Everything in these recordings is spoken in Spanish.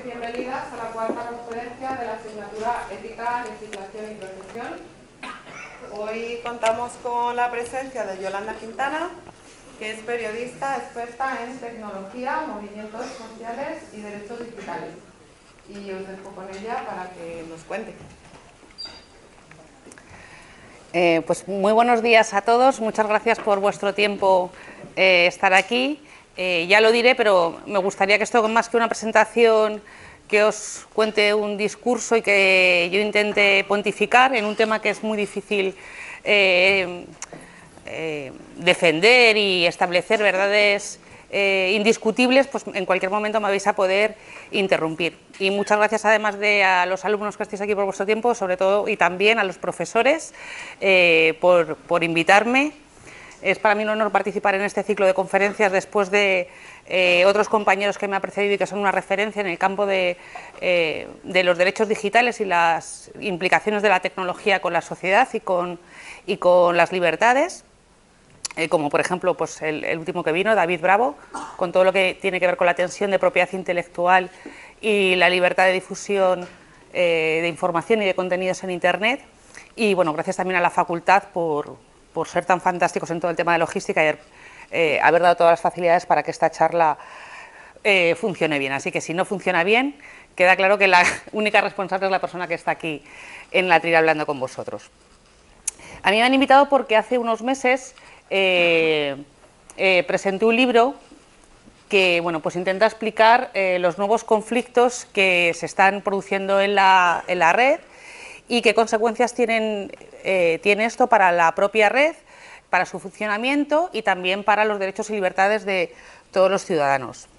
bienvenidas a la cuarta conferencia de la asignatura Ética, Legislación y Profesión. Hoy contamos con la presencia de Yolanda Quintana, que es periodista experta en tecnología, movimientos sociales y derechos digitales. Y os dejo con ella para que nos cuente. Pues muy buenos días a todos, muchas gracias por vuestro tiempo estar aquí. Ya lo diré, pero me gustaría que esto, más que una presentación, que os cuente un discurso y que yo intente pontificar en un tema que es muy difícil defender y establecer verdades indiscutibles, pues en cualquier momento me vais a poder interrumpir. Y muchas gracias además a los alumnos que estáis aquí por vuestro tiempo, sobre todo, y también a los profesores por invitarme. Es para mí un honor participar en este ciclo de conferencias después de otros compañeros que me han precedido y que son una referencia en el campo de los derechos digitales y las implicaciones de la tecnología con la sociedad y con las libertades. Como por ejemplo pues el último que vino, David Bravo, con todo lo que tiene que ver con la tensión de propiedad intelectual y la libertad de difusión de información y de contenidos en Internet. Y bueno, gracias también a la facultad por ser tan fantásticos en todo el tema de logística y haber dado todas las facilidades para que esta charla funcione bien. Así que si no funciona bien, queda claro que la única responsable es la persona que está aquí en la trila hablando con vosotros. A mí me han invitado porque hace unos meses presenté un libro que bueno, pues intenta explicar los nuevos conflictos que se están produciendo en la red y qué consecuencias tiene esto para la propia red, para su funcionamiento y también para los derechos y libertades de todos los ciudadanos.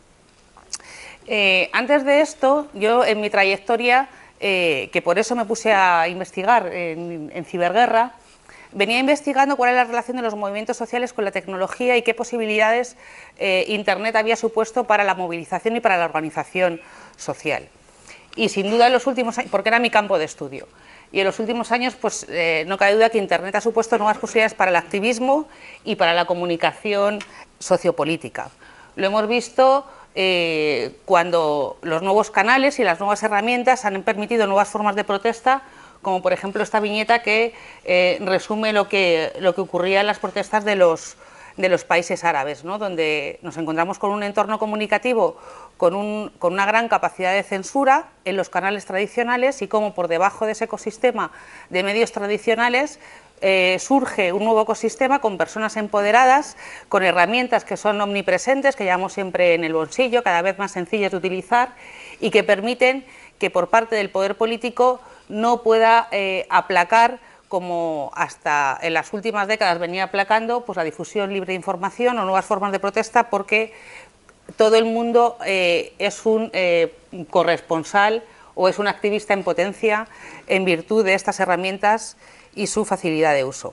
Antes de esto, yo en mi trayectoria, que por eso me puse a investigar en ciberguerra, venía investigando cuál era la relación de los movimientos sociales con la tecnología y qué posibilidades Internet había supuesto para la movilización y para la organización social. Y sin duda en los últimos años, porque era mi campo de estudio, y en los últimos años pues no cabe duda que Internet ha supuesto nuevas posibilidades para el activismo y para la comunicación sociopolítica. Lo hemos visto cuando los nuevos canales y las nuevas herramientas han permitido nuevas formas de protesta, como por ejemplo esta viñeta que resume lo que ocurría en las protestas de los países árabes, ¿no? Donde nos encontramos con un entorno comunicativo con una gran capacidad de censura en los canales tradicionales y cómo por debajo de ese ecosistema de medios tradicionales surge un nuevo ecosistema con personas empoderadas, con herramientas que son omnipresentes, que llevamos siempre en el bolsillo, cada vez más sencillas de utilizar y que permiten que por parte del poder político no pueda aplacar, como hasta en las últimas décadas venía aplacando, pues la difusión libre de información o nuevas formas de protesta, porque todo el mundo es un corresponsal o es un activista en potencia en virtud de estas herramientas y su facilidad de uso.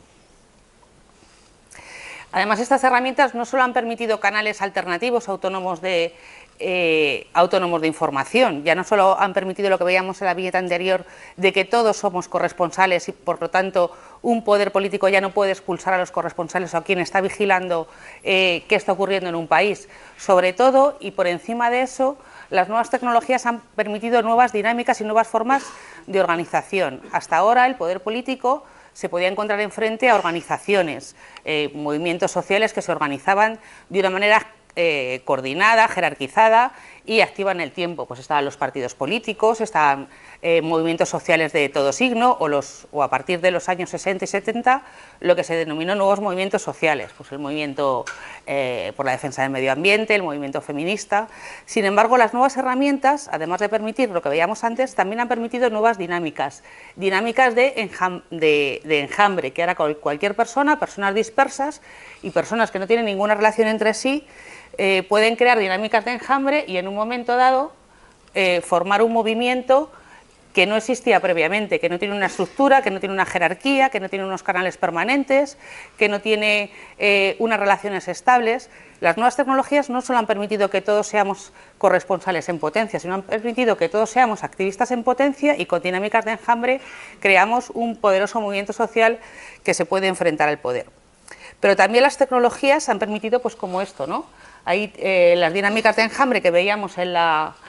Además, estas herramientas no solo han permitido canales alternativos autónomos de información, ya no solo han permitido lo que veíamos en la viñeta anterior de que todos somos corresponsales y por lo tanto un poder político ya no puede expulsar a los corresponsales o a quien está vigilando qué está ocurriendo en un país. Sobre todo y por encima de eso, las nuevas tecnologías han permitido nuevas dinámicas y nuevas formas de organización. Hasta ahora el poder político se podía encontrar enfrente a organizaciones, movimientos sociales que se organizaban de una manera coordinada, jerarquizada y activa en el tiempo. Pues estaban los partidos políticos, estaban movimientos sociales de todo signo o a partir de los años 60 y 70 lo que se denominó nuevos movimientos sociales, pues el movimiento por la defensa del medio ambiente, el movimiento feminista. Sin embargo, las nuevas herramientas, además de permitir lo que veíamos antes, también han permitido nuevas dinámicas de enjambre, que ahora cualquier persona, personas dispersas y personas que no tienen ninguna relación entre sí, pueden crear dinámicas de enjambre y en un momento dado formar un movimiento que no existía previamente, que no tiene una estructura, que no tiene una jerarquía, que no tiene unos canales permanentes, que no tiene unas relaciones estables. Las nuevas tecnologías no solo han permitido que todos seamos corresponsales en potencia, sino han permitido que todos seamos activistas en potencia y con dinámicas de enjambre creamos un poderoso movimiento social que se puede enfrentar al poder. Pero también las tecnologías han permitido, pues como esto, ¿no? Hay las dinámicas de enjambre que veíamos en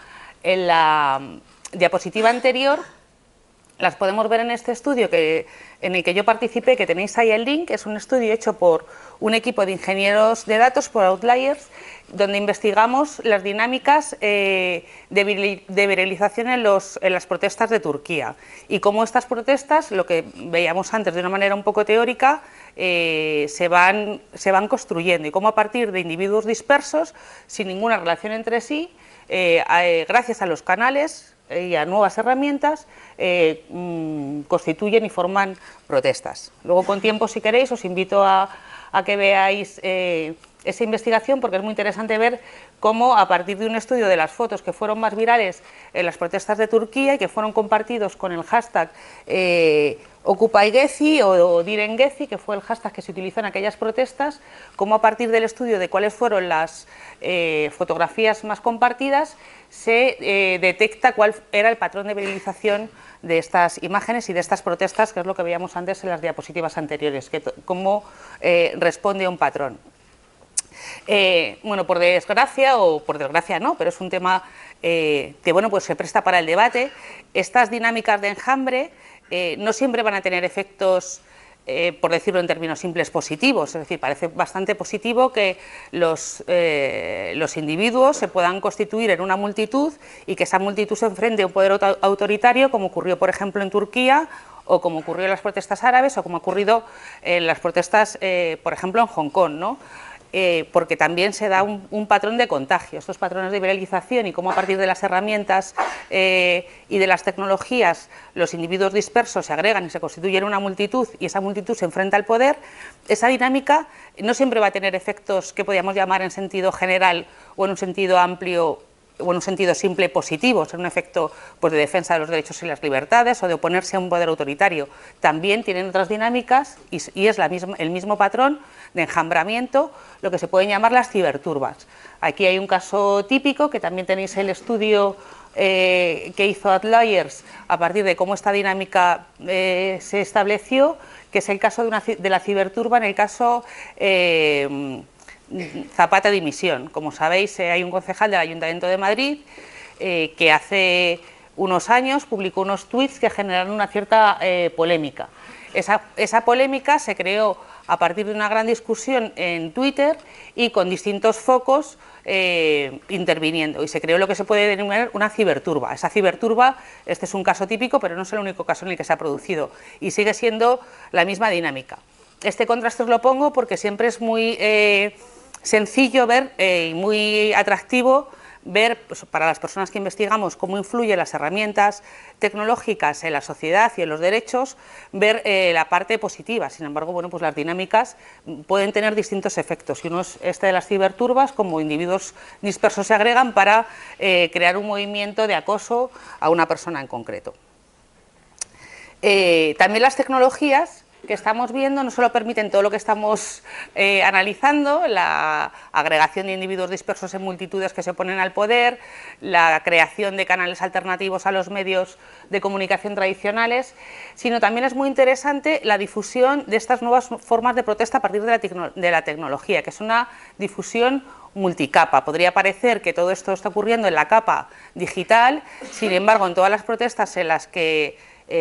en la diapositiva anterior las podemos ver en este estudio en el que yo participé, que tenéis ahí el link. Es un estudio hecho por un equipo de ingenieros de datos, por Outliers, donde investigamos las dinámicas de viralización en las protestas de Turquía y cómo estas protestas, lo que veíamos antes de una manera un poco teórica, se van construyendo, y cómo a partir de individuos dispersos, sin ninguna relación entre sí, gracias a los canales y a nuevas herramientas, constituyen y forman protestas. Luego, con tiempo, si queréis, os invito a que veáis esa investigación, porque es muy interesante ver cómo, a partir de un estudio de las fotos que fueron más virales en las protestas de Turquía y que fueron compartidos con el hashtag OccupyGezi o DirenGezi, que fue el hashtag que se utilizó en aquellas protestas, cómo a partir del estudio de cuáles fueron las fotografías más compartidas, se detecta cuál era el patrón de viralización de estas imágenes y de estas protestas, que es lo que veíamos antes en las diapositivas anteriores, cómo responde a un patrón. Bueno, por desgracia, o por desgracia no, pero es un tema que bueno, pues se presta para el debate. Estas dinámicas de enjambre no siempre van a tener efectos, por decirlo en términos simples, positivos. Es decir, parece bastante positivo que los individuos se puedan constituir en una multitud y que esa multitud se enfrente a un poder autoritario, como ocurrió, por ejemplo, en Turquía, o como ocurrió en las protestas árabes, o como ha ocurrido en las protestas, por ejemplo, en Hong Kong, ¿no? Porque también se da un patrón de contagio, estos patrones de viralización, y cómo a partir de las herramientas y de las tecnologías los individuos dispersos se agregan y se constituyen una multitud, y esa multitud se enfrenta al poder. Esa dinámica no siempre va a tener efectos que podríamos llamar en sentido general o en un sentido amplio o en un sentido simple positivo, ser un efecto, pues, de defensa de los derechos y las libertades o de oponerse a un poder autoritario. También tienen otras dinámicas y es el mismo patrón de enjambramiento, lo que se pueden llamar las ciberturbas. Aquí hay un caso típico, que también tenéis el estudio que hizo Outliers a partir de cómo esta dinámica se estableció, que es el caso de la ciberturba en el caso Zapata dimisión. Como sabéis, hay un concejal del Ayuntamiento de Madrid que hace unos años publicó unos tweets que generaron una cierta polémica. Esa polémica se creó a partir de una gran discusión en Twitter y con distintos focos interviniendo, y se creó lo que se puede denominar una ciberturba. Esa ciberturba, este es un caso típico, pero no es el único caso en el que se ha producido, y sigue siendo la misma dinámica. Este contraste os lo pongo porque siempre es muy sencillo ver y muy atractivo ver, pues, para las personas que investigamos cómo influyen las herramientas tecnológicas en la sociedad y en los derechos, ver la parte positiva. Sin embargo, bueno, pues las dinámicas pueden tener distintos efectos, y uno es este de las ciberturbas, como individuos dispersos se agregan para crear un movimiento de acoso a una persona en concreto. También las tecnologías que estamos viendo no solo permiten todo lo que estamos analizando, la agregación de individuos dispersos en multitudes que se oponen al poder, la creación de canales alternativos a los medios de comunicación tradicionales, sino también es muy interesante la difusión de estas nuevas formas de protesta a partir de la tecnología, que es una difusión multicapa. Podría parecer que todo esto está ocurriendo en la capa digital, sin embargo, en todas las protestas en las que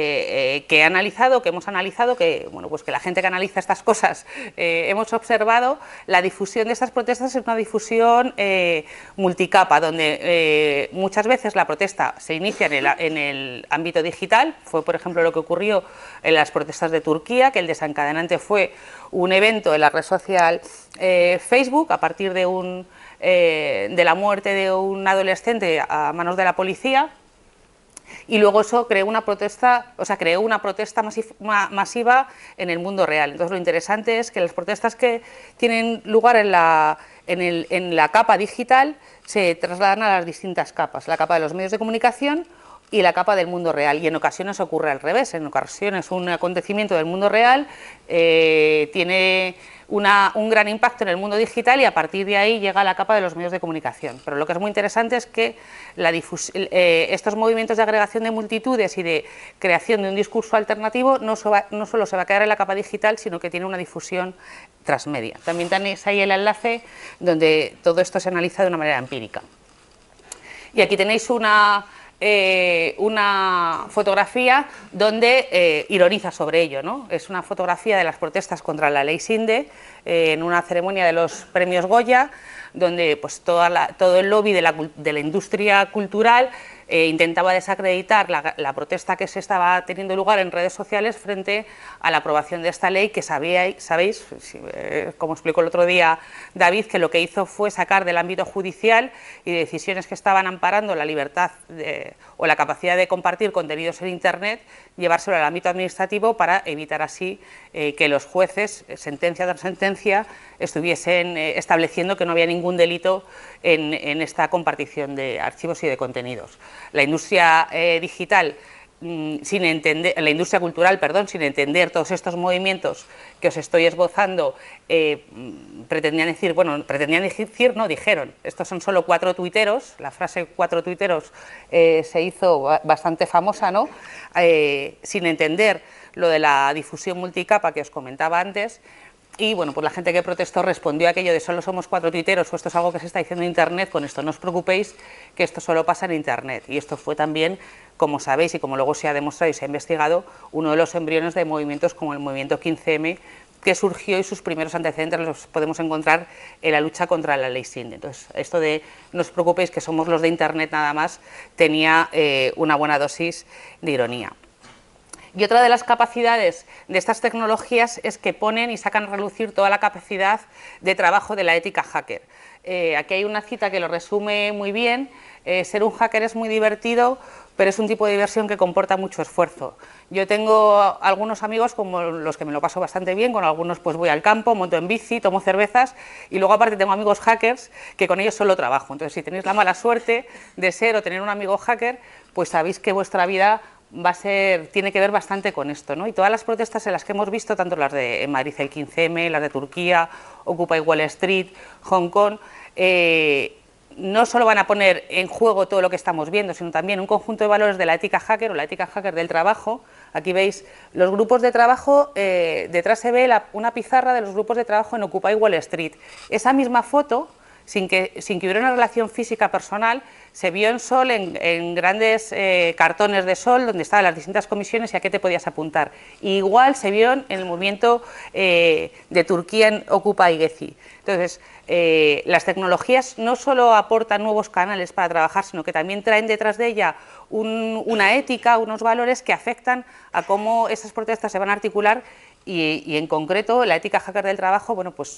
hemos analizado, que bueno, pues que la gente que analiza estas cosas hemos observado, la difusión de estas protestas es una difusión multicapa, donde muchas veces la protesta se inicia en el ámbito digital. Fue, por ejemplo, lo que ocurrió en las protestas de Turquía, que el desencadenante fue un evento en la red social Facebook, a partir de la muerte de un adolescente a manos de la policía. Y luego eso creó una protesta, masiva en el mundo real. Entonces, lo interesante es que las protestas que tienen lugar en la capa digital se trasladan a las distintas capas, la capa de los medios de comunicación y la capa del mundo real, y en ocasiones ocurre al revés. En ocasiones un acontecimiento del mundo real tiene un gran impacto en el mundo digital, y a partir de ahí llega a la capa de los medios de comunicación. Pero lo que es muy interesante es que estos movimientos de agregación de multitudes y de creación de un discurso alternativo no solo se va a quedar en la capa digital, sino que tiene una difusión transmedia. También tenéis ahí el enlace donde todo esto se analiza de una manera empírica. Y aquí tenéis una fotografía donde ironiza sobre ello, ¿no? Es una fotografía de las protestas contra la ley Sinde en una ceremonia de los premios Goya, donde pues, todo el lobby de la industria cultural intentaba desacreditar la protesta que se estaba teniendo lugar en redes sociales frente a la aprobación de esta ley que sabéis, como explicó el otro día David, que lo que hizo fue sacar del ámbito judicial y de decisiones que estaban amparando la libertad o la capacidad de compartir contenidos en Internet, llevárselo al ámbito administrativo para evitar así que los jueces, sentencia tras sentencia, estuviesen estableciendo que no había ningún delito en esta compartición de archivos y de contenidos. La industria digital, la industria cultural, perdón, sin entender todos estos movimientos que os estoy esbozando, dijeron, estos son solo 4 tuiteros, la frase 4 tuiteros se hizo bastante famosa, ¿no? Sin entender lo de la difusión multicapa que os comentaba antes. Y bueno, pues la gente que protestó respondió a aquello de solo somos 4 tuiteros o esto es algo que se está diciendo en Internet, con esto no os preocupéis, que esto solo pasa en Internet. Y esto fue también, como sabéis y como luego se ha demostrado y se ha investigado, uno de los embriones de movimientos como el movimiento 15M, que surgió y sus primeros antecedentes los podemos encontrar en la lucha contra la ley Sinde. Entonces, esto de no os preocupéis que somos los de Internet nada más, tenía una buena dosis de ironía. Y otra de las capacidades de estas tecnologías es que ponen y sacan a relucir toda la capacidad de trabajo de la ética hacker. Aquí hay una cita que lo resume muy bien. Ser un hacker es muy divertido, pero es un tipo de diversión que comporta mucho esfuerzo. Yo tengo algunos amigos como los que me lo paso bastante bien, con algunos pues voy al campo, monto en bici, tomo cervezas y luego aparte tengo amigos hackers que con ellos solo trabajo. Entonces si tenéis la mala suerte de ser o tener un amigo hacker, pues sabéis que vuestra vida tiene que ver bastante con esto, ¿no? Y todas las protestas en las que hemos visto, tanto las de Madrid el 15M, las de Turquía, Occupy Wall Street, Hong Kong, no solo van a poner en juego todo lo que estamos viendo, sino también un conjunto de valores de la ética hacker o la ética hacker del trabajo. Aquí veis los grupos de trabajo, detrás se ve una pizarra de los grupos de trabajo en Occupy Wall Street. Esa misma foto, sin que hubiera una relación física personal, se vio en Sol, en grandes cartones de Sol, donde estaban las distintas comisiones y a qué te podías apuntar. Y igual se vio en el movimiento de Turquía en Occupy Gezi. Entonces, las tecnologías no solo aportan nuevos canales para trabajar, sino que también traen detrás de ella una ética, unos valores que afectan a cómo esas protestas se van a articular y en concreto la ética hacker del trabajo, bueno, pues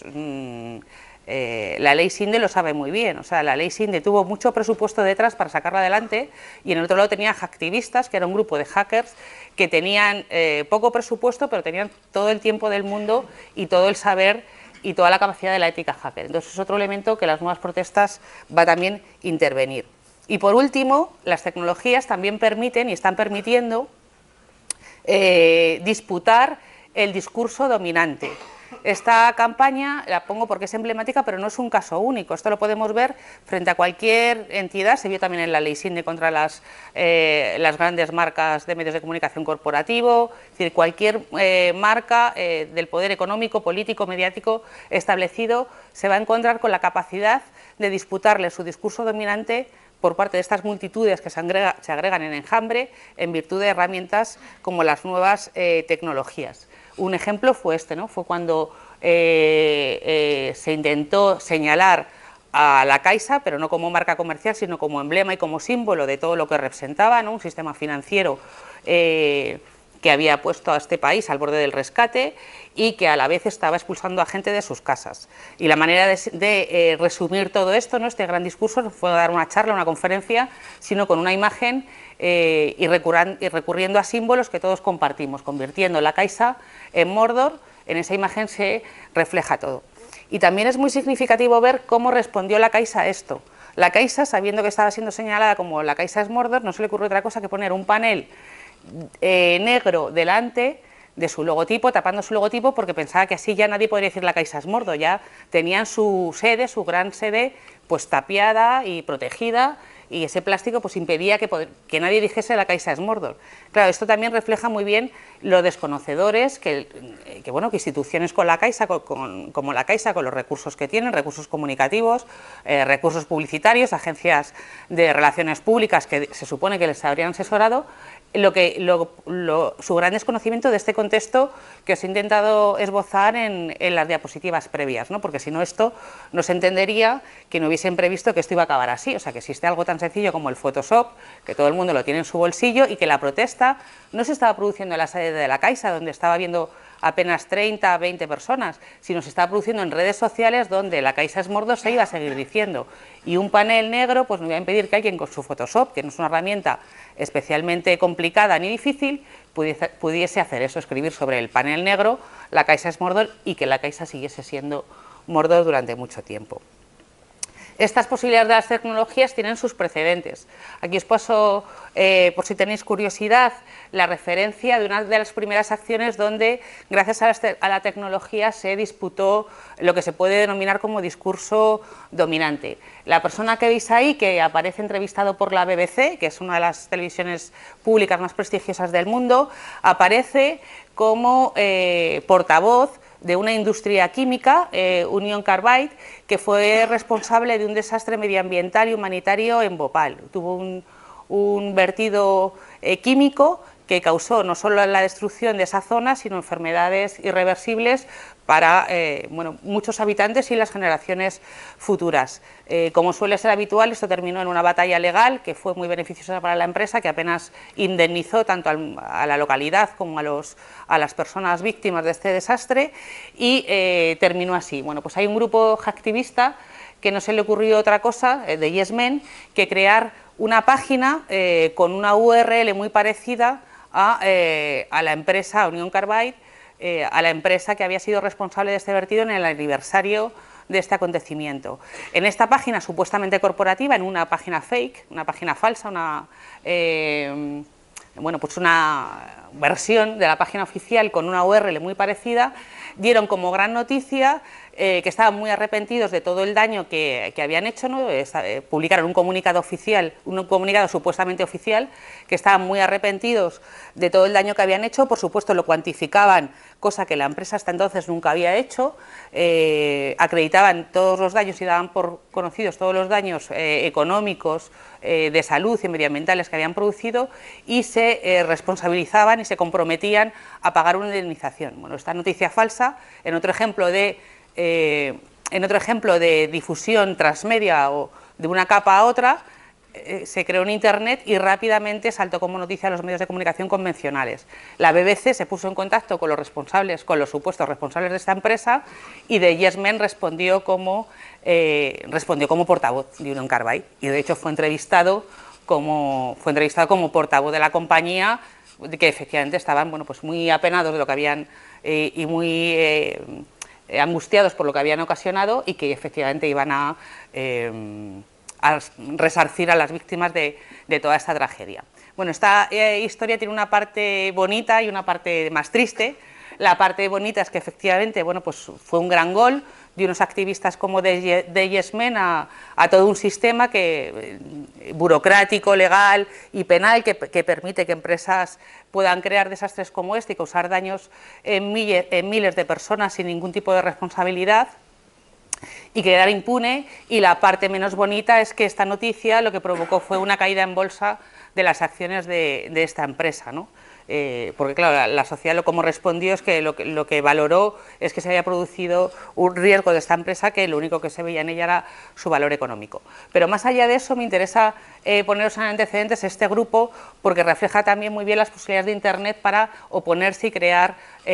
la ley Sinde lo sabe muy bien. O sea, la ley Sinde tuvo mucho presupuesto detrás para sacarla adelante y en el otro lado tenía hacktivistas, que era un grupo de hackers que tenían poco presupuesto, pero tenían todo el tiempo del mundo y todo el saber y toda la capacidad de la ética hacker. Entonces es otro elemento que las nuevas protestas va a también intervenir. Y por último, las tecnologías también permiten y están permitiendo disputar el discurso dominante. Esta campaña la pongo porque es emblemática, pero no es un caso único. Esto lo podemos ver frente a cualquier entidad. Se vio también en la ley Sinde contra las grandes marcas de medios de comunicación corporativo. Es decir, cualquier marca del poder económico, político, mediático establecido se va a encontrar con la capacidad de disputarle su discurso dominante por parte de estas multitudes que se agregan en enjambre en virtud de herramientas como las nuevas tecnologías. Un ejemplo fue este, ¿no? Fue cuando se intentó señalar a la Caixa, pero no como marca comercial, sino como emblema y como símbolo de todo lo que representaba, ¿no? Un sistema financiero que había puesto a este país al borde del rescate y que a la vez estaba expulsando a gente de sus casas. Y la manera de resumir todo esto, ¿no? Este gran discurso, no fue dar una charla, una conferencia, sino con una imagen y recurriendo a símbolos que todos compartimos, convirtiendo la Caixa en Mordor. En esa imagen se refleja todo. Y también es muy significativo ver cómo respondió la Caixa a esto. La Caixa, sabiendo que estaba siendo señalada como la Caixa es Mordor, no se le ocurrió otra cosa que poner un panel negro delante de su logotipo, tapando su logotipo, porque pensaba que así ya nadie podría decir la Caixa es Mordor, ya tenían su sede, su gran sede, pues tapiada y protegida, y ese plástico pues impedía que nadie dijese la Caixa es Mordor. Claro, esto también refleja muy bien lo desconocedores que instituciones con la Caixa, como la Caixa, con los recursos que tienen, recursos comunicativos, recursos publicitarios, agencias de relaciones públicas que se supone que les habrían asesorado, su gran desconocimiento de este contexto que os he intentado esbozar en las diapositivas previas, ¿no? Porque si no, esto no se entendería que no hubiesen previsto que esto iba a acabar así. O sea, que existe algo tan sencillo como el Photoshop, que todo el mundo lo tiene en su bolsillo, y que la protesta no se estaba produciendo en la sede de la Caixa, donde estaba habiendo apenas 30, 20 personas, sino se estaba produciendo en redes sociales donde la Caixa es Mordor se iba a seguir diciendo. Y un panel negro pues no iba a impedir que alguien con su Photoshop, que no es una herramienta especialmente complicada ni difícil, pudiese hacer eso, escribir sobre el panel negro la Caixa es Mordor, y que la Caixa siguiese siendo Mordor durante mucho tiempo. Estas posibilidades de las tecnologías tienen sus precedentes. Aquí os paso, por si tenéis curiosidad, la referencia de una de las primeras acciones donde, gracias a la tecnología, se disputó lo que se puede denominar como discurso dominante. La persona que veis ahí, que aparece entrevistado por la BBC, que es una de las televisiones públicas más prestigiosas del mundo, aparece como portavoz de una industria química, Union Carbide, que fue responsable de un desastre medioambiental y humanitario en Bhopal. Tuvo un vertido químico que causó no solo la destrucción de esa zona, sino enfermedades irreversibles para muchos habitantes y las generaciones futuras. Como suele ser habitual, esto terminó en una batalla legal que fue muy beneficiosa para la empresa, que apenas indemnizó tanto a la localidad como a las personas víctimas de este desastre, y terminó así. Bueno, pues hay un grupo activista que no se le ocurrió otra cosa, de Yes Men, que crear una página con una URL muy parecida a la empresa Union Carbide, a la empresa que había sido responsable de este vertido en el aniversario de este acontecimiento. En esta página supuestamente corporativa, en una página fake, una página falsa, una versión de la página oficial con una URL muy parecida, dieron como gran noticia que estaban muy arrepentidos de todo el daño que habían hecho, ¿no? Publicaron un comunicado oficial, un comunicado supuestamente oficial, que estaban muy arrepentidos de todo el daño que habían hecho. Por supuesto lo cuantificaban, cosa que la empresa hasta entonces nunca había hecho, acreditaban todos los daños y daban por conocidos todos los daños económicos, de salud y medioambientales que habían producido, y se responsabilizaban y se comprometían a pagar una indemnización. Bueno, esta noticia falsa, en otro ejemplo de difusión transmedia o de una capa a otra, se creó en Internet y rápidamente saltó como noticia a los medios de comunicación convencionales. La BBC se puso en contacto con los supuestos responsables de esta empresa, y de Yes Men respondió como portavoz de Union Carbide, y de hecho fue entrevistado como portavoz de la compañía, que efectivamente estaban muy apenados de lo que habían y muy angustiados por lo que habían ocasionado, y que efectivamente iban a resarcir a las víctimas de toda esta tragedia. Bueno, esta historia tiene una parte bonita y una parte más triste. La parte bonita es que efectivamente fue un gran gol de unos activistas como de Yes Men a todo un sistema burocrático, legal y penal que permite que empresas puedan crear desastres como este y causar daños en miles de personas sin ningún tipo de responsabilidad y quedar impune. Y la parte menos bonita es que esta noticia lo que provocó fue una caída en bolsa de las acciones de esta empresa, ¿no? Porque claro, la sociedad como respondió es que lo que valoró es que se había producido un riesgo de esta empresa, que lo único que se veía en ella era su valor económico. Pero más allá de eso, me interesa poneros en antecedentes este grupo, porque refleja también muy bien las posibilidades de Internet para oponerse y crear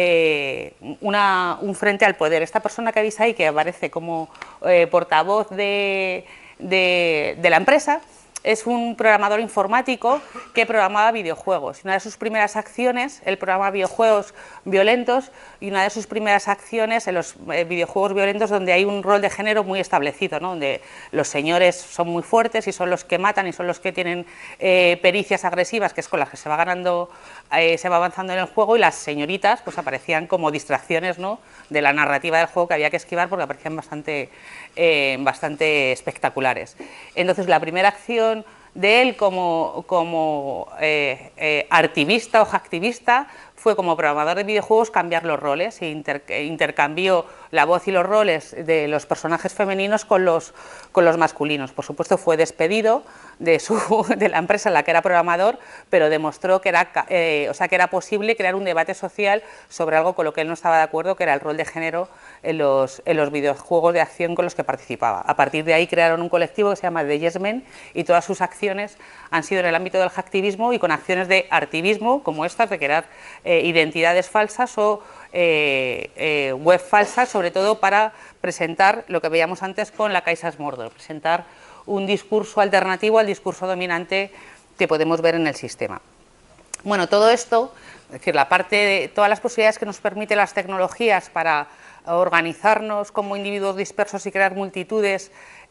un frente al poder. Esta persona que veis ahí, que aparece como portavoz de la empresa, es un programador informático que programaba videojuegos. Una de sus primeras acciones, él programa videojuegos violentos, y una de sus primeras acciones en los videojuegos violentos donde hay un rol de género muy establecido, ¿no? Donde los señores son muy fuertes y son los que matan y son los que tienen pericias agresivas, que es con las que se va avanzando en el juego, y las señoritas pues aparecían como distracciones, ¿no?, de la narrativa del juego que había que esquivar, porque aparecían bastante espectaculares. Entonces la primera acción de él como artivista o hacktivista fue, como programador de videojuegos, cambiar los roles e intercambió la voz y los roles de los personajes femeninos con los masculinos. Por supuesto, fue despedido de la empresa en la que era programador, pero demostró que era posible crear un debate social sobre algo con lo que él no estaba de acuerdo, que era el rol de género en los videojuegos de acción con los que participaba. A partir de ahí crearon un colectivo que se llama The Yes Men, y todas sus acciones han sido en el ámbito del hacktivismo y con acciones de artivismo como estas, de crear identidades falsas o web falsas, sobre todo para presentar lo que veíamos antes con la Kaiserslautern, presentar un discurso alternativo al discurso dominante que podemos ver en el sistema. Bueno, todo esto, es decir, la parte de todas las posibilidades que nos permiten las tecnologías para organizarnos como individuos dispersos y crear multitudes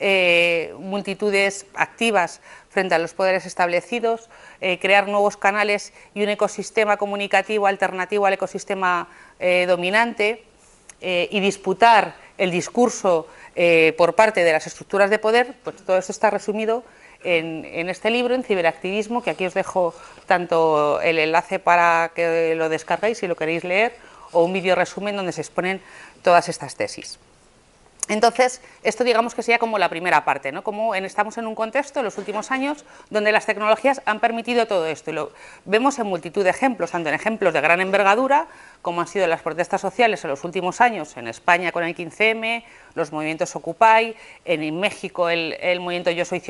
activas frente a los poderes establecidos, crear nuevos canales y un ecosistema comunicativo alternativo al ecosistema dominante, y disputar el discurso por parte de las estructuras de poder, pues todo esto está resumido en este libro, en Ciberactivismo, que aquí os dejo tanto el enlace para que lo descarguéis si lo queréis leer, o un vídeo resumen donde se exponen todas estas tesis. Entonces, esto digamos que sería como la primera parte, ¿no? Como estamos en un contexto en los últimos años donde las tecnologías han permitido todo esto, y lo vemos en multitud de ejemplos, tanto en ejemplos de gran envergadura, como han sido las protestas sociales en los últimos años, en España con el 15M, los movimientos Occupy, en México el movimiento Yo Soy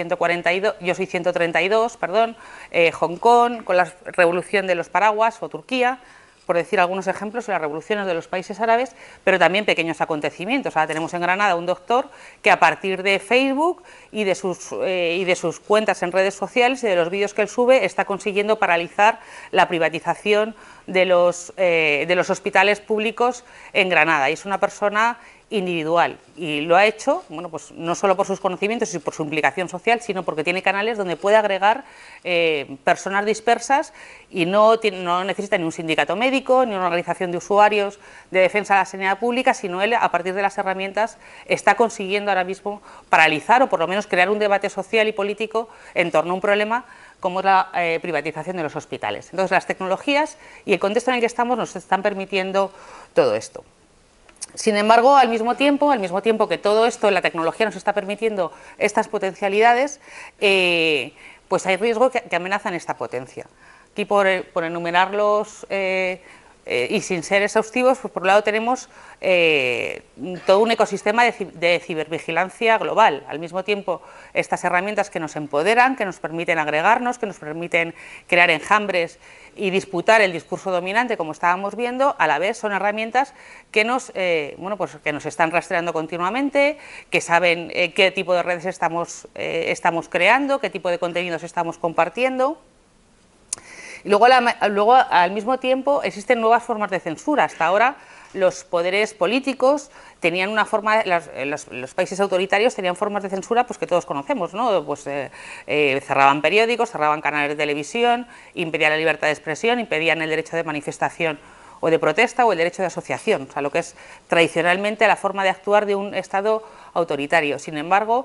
132, Hong Kong, con la revolución de los paraguas, o Turquía, por decir algunos ejemplos, de las revoluciones de los países árabes, pero también pequeños acontecimientos. Ahora tenemos en Granada un doctor que, a partir de Facebook y de sus cuentas en redes sociales y de los vídeos que él sube, está consiguiendo paralizar la privatización de los hospitales públicos en Granada. Y es una persona individual, y lo ha hecho, bueno, pues no solo por sus conocimientos y por su implicación social, sino porque tiene canales donde puede agregar personas dispersas, y no necesita ni un sindicato médico ni una organización de usuarios de defensa de la sanidad pública, sino él, a partir de las herramientas, está consiguiendo ahora mismo paralizar o por lo menos crear un debate social y político en torno a un problema como es la privatización de los hospitales. Entonces, las tecnologías y el contexto en el que estamos nos están permitiendo todo esto. Sin embargo, al mismo tiempo que todo esto, la tecnología nos está permitiendo estas potencialidades, pues hay riesgos que amenazan esta potencia. Aquí, por enumerarlos y sin ser exhaustivos, pues por un lado tenemos todo un ecosistema de cibervigilancia global. Al mismo tiempo, estas herramientas que nos empoderan, que nos permiten agregarnos, que nos permiten crear enjambres y disputar el discurso dominante, como estábamos viendo, a la vez son herramientas que nos están rastreando continuamente, que saben qué tipo de redes estamos creando, qué tipo de contenidos estamos compartiendo. Y luego, al mismo tiempo, existen nuevas formas de censura. Hasta ahora, los poderes políticos tenían una forma, los países autoritarios tenían formas de censura, pues que todos conocemos, ¿no? Pues cerraban periódicos, cerraban canales de televisión, impedían la libertad de expresión, impedían el derecho de manifestación o de protesta, o el derecho de asociación, o sea, lo que es tradicionalmente la forma de actuar de un Estado autoritario. Sin embargo,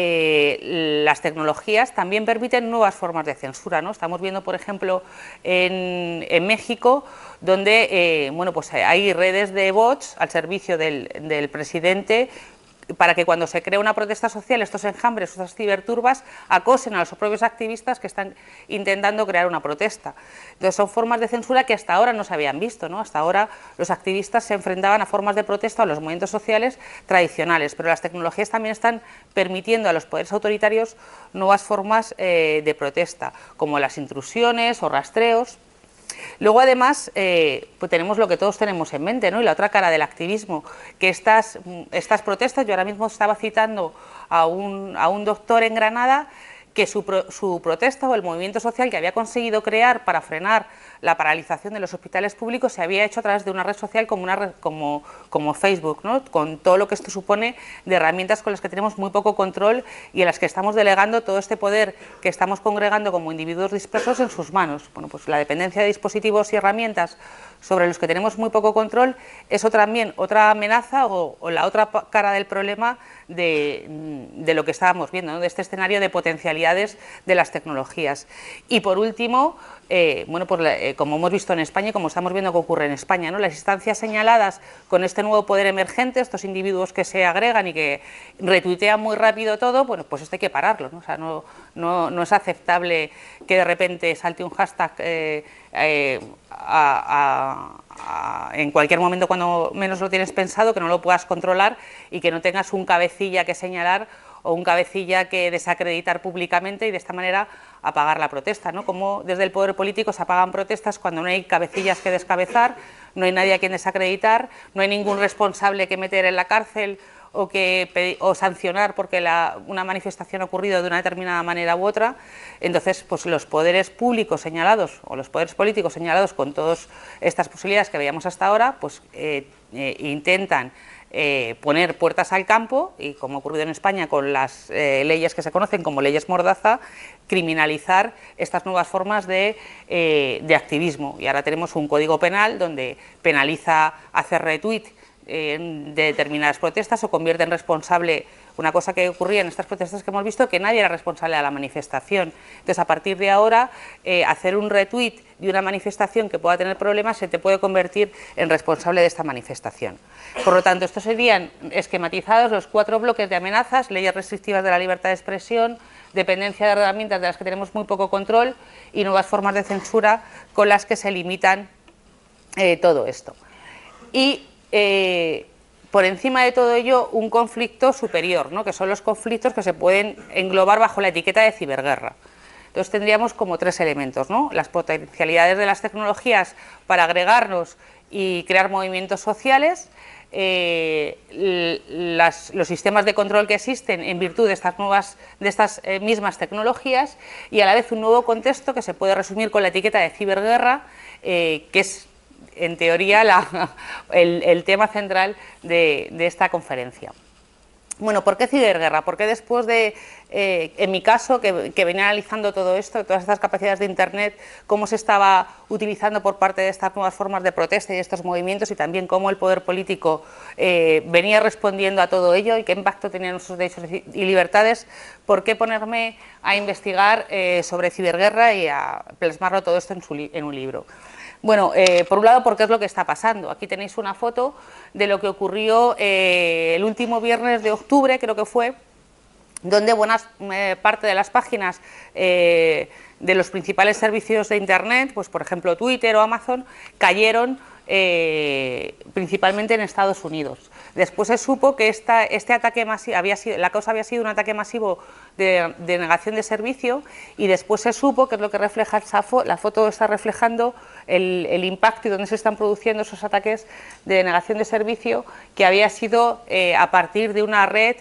las tecnologías también permiten nuevas formas de censura, ¿no? Estamos viendo, por ejemplo, en México, donde pues hay redes de bots al servicio del presidente, para que cuando se crea una protesta social, estos enjambres, estas ciberturbas, acosen a los propios activistas que están intentando crear una protesta. Entonces, son formas de censura que hasta ahora no se habían visto, ¿no? Hasta ahora los activistas se enfrentaban a formas de protesta o a los movimientos sociales tradicionales, pero las tecnologías también están permitiendo a los poderes autoritarios nuevas formas de protesta, como las intrusiones o rastreos. Luego, además, pues tenemos lo que todos tenemos en mente, ¿no? Y la otra cara del activismo, que estas protestas, yo ahora mismo estaba citando a un doctor en Granada, que su protesta o el movimiento social que había conseguido crear para frenar la paralización de los hospitales públicos se había hecho a través de una red social como Facebook, ¿no? Con todo lo que esto supone de herramientas con las que tenemos muy poco control y en las que estamos delegando todo este poder que estamos congregando como individuos dispersos en sus manos. Bueno, pues la dependencia de dispositivos y herramientas sobre los que tenemos muy poco control es también otra amenaza o la otra cara del problema de lo que estábamos viendo, ¿no? De este escenario de potencialidades potencialidades de las tecnologías. Y por último, bueno, pues, como hemos visto en España y como estamos viendo que ocurre en España, ¿no? Las instancias señaladas con este nuevo poder emergente, estos individuos que se agregan y que retuitean muy rápido todo, bueno, pues esto hay que pararlo, ¿no? O sea, no es aceptable que de repente salte un hashtag en cualquier momento cuando menos lo tienes pensado, que no lo puedas controlar y que no tengas un cabecilla que señalar o un cabecilla que desacreditar públicamente y de esta manera apagar la protesta, ¿no? Como desde el poder político se apagan protestas cuando no hay cabecillas que descabezar, no hay nadie a quien desacreditar, no hay ningún responsable que meter en la cárcel o sancionar porque una manifestación ha ocurrido de una determinada manera u otra. Entonces, pues los poderes públicos señalados o los poderes políticos señalados con todas estas posibilidades que veíamos hasta ahora, pues intentan poner puertas al campo y, como ha ocurrido en España con las leyes que se conocen como leyes Mordaza, criminalizar estas nuevas formas de activismo. Y ahora tenemos un código penal donde penaliza hacer retweet de determinadas protestas o convierte en responsable una cosa que ocurría en estas protestas que hemos visto, que nadie era responsable de la manifestación. Entonces, a partir de ahora, hacer un retweet de una manifestación que pueda tener problemas se te puede convertir en responsable de esta manifestación. Por lo tanto, estos serían esquematizados los 4 bloques de amenazas: leyes restrictivas de la libertad de expresión, dependencia de herramientas de las que tenemos muy poco control y nuevas formas de censura con las que se limitan todo esto. Y por encima de todo ello, un conflicto superior, ¿no? Que son los conflictos que se pueden englobar bajo la etiqueta de ciberguerra. Entonces tendríamos como 3 elementos, ¿no? Las potencialidades de las tecnologías para agregarnos y crear movimientos sociales, los sistemas de control que existen en virtud de estas mismas tecnologías, y a la vez un nuevo contexto que se puede resumir con la etiqueta de ciberguerra, que es en teoría el tema central de esta conferencia. Bueno, ¿por qué ciberguerra? Porque después de, en mi caso, que venía analizando todo esto, todas estas capacidades de Internet, cómo se estaba utilizando por parte de estas nuevas formas de protesta y de estos movimientos, y también cómo el poder político venía respondiendo a todo ello y qué impacto tenían nuestros derechos y libertades, ¿por qué ponerme a investigar sobre ciberguerra y a plasmarlo todo esto en un libro? Bueno, por un lado, porque es lo que está pasando. Aquí tenéis una foto de lo que ocurrió el último viernes de octubre, creo que fue, donde buena parte de las páginas de los principales servicios de Internet, pues por ejemplo Twitter o Amazon, cayeron principalmente en Estados Unidos. Después se supo que este ataque masivo la causa había sido un ataque masivo de negación de servicio, y después se supo, que es lo que refleja la foto, está reflejando el impacto y dónde se están produciendo esos ataques de negación de servicio, que había sido a partir de una red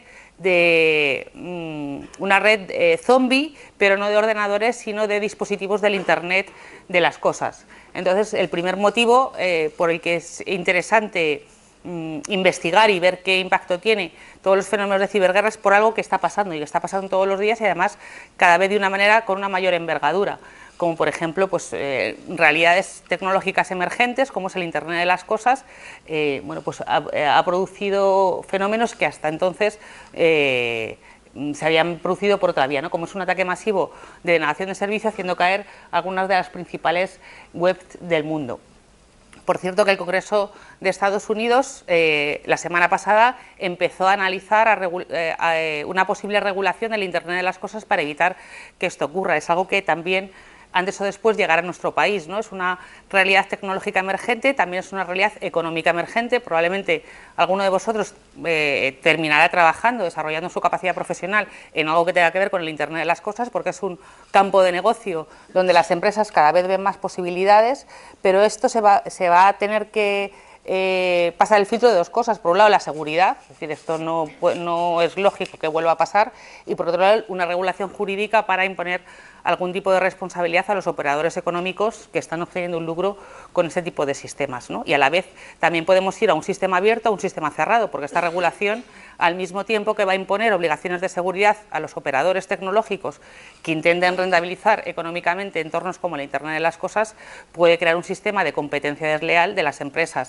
zombie, pero no de ordenadores, sino de dispositivos del Internet de las cosas. Entonces, el primer motivo por el que es interesante investigar y ver qué impacto tiene todos los fenómenos de ciberguerra es por algo que está pasando, y que está pasando todos los días, y además cada vez de una manera con una mayor envergadura, como por ejemplo pues, realidades tecnológicas emergentes, como es el Internet de las cosas. Bueno, pues ha producido fenómenos que hasta entonces se habían producido por otra vía, ¿no? Como es un ataque masivo de denegación de servicio, haciendo caer algunas de las principales webs del mundo. Por cierto, que el Congreso de Estados Unidos la semana pasada empezó a analizar una posible regulación del Internet de las cosas para evitar que esto ocurra. Es algo que también antes o después llegará a nuestro país, ¿no? Es una realidad tecnológica emergente, también es una realidad económica emergente. Probablemente alguno de vosotros terminará trabajando, desarrollando su capacidad profesional en algo que tenga que ver con el Internet de las cosas, porque es un campo de negocio donde las empresas cada vez ven más posibilidades, pero esto se va a tener que pasar el filtro de 2 cosas. Por un lado, la seguridad, es decir, esto no es lógico que vuelva a pasar, y por otro lado, una regulación jurídica para imponer algún tipo de responsabilidad a los operadores económicos que están obteniendo un lucro con ese tipo de sistemas, ¿no? Y a la vez también podemos ir a un sistema abierto, a un sistema cerrado, porque esta regulación, al mismo tiempo que va a imponer obligaciones de seguridad a los operadores tecnológicos que intenten rentabilizar económicamente entornos como el Internet de las cosas, puede crear un sistema de competencia desleal de las empresas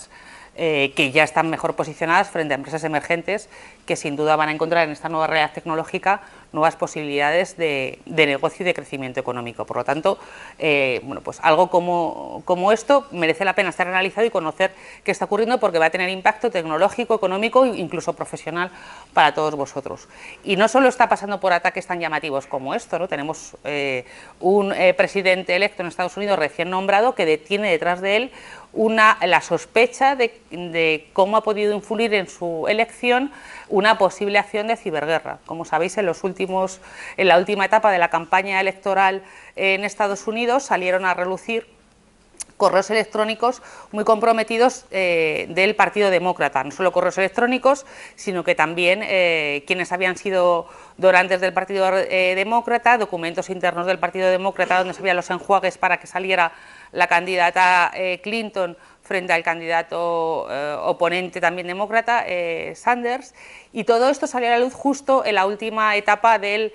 que ya están mejor posicionadas frente a empresas emergentes que sin duda van a encontrar en esta nueva realidad tecnológica nuevas posibilidades de negocio y de crecimiento económico. Por lo tanto, bueno, pues algo como esto merece la pena estar analizado y conocer qué está ocurriendo, porque va a tener impacto tecnológico, económico e incluso profesional para todos vosotros. Y no solo está pasando por ataques tan llamativos como esto, ¿no? Tenemos un presidente electo en Estados Unidos recién nombrado que tiene detrás de él la sospecha de cómo ha podido influir en su elección una posible acción de ciberguerra. Como sabéis, en la última etapa de la campaña electoral en Estados Unidos salieron a relucir correos electrónicos muy comprometidos del Partido Demócrata, no solo correos electrónicos, sino que también quienes habían sido donantes del Partido Demócrata, documentos internos del Partido Demócrata donde se veían los enjuagues para que saliera la candidata Clinton frente al candidato oponente también demócrata, Sanders, y todo esto salió a la luz justo en la última etapa de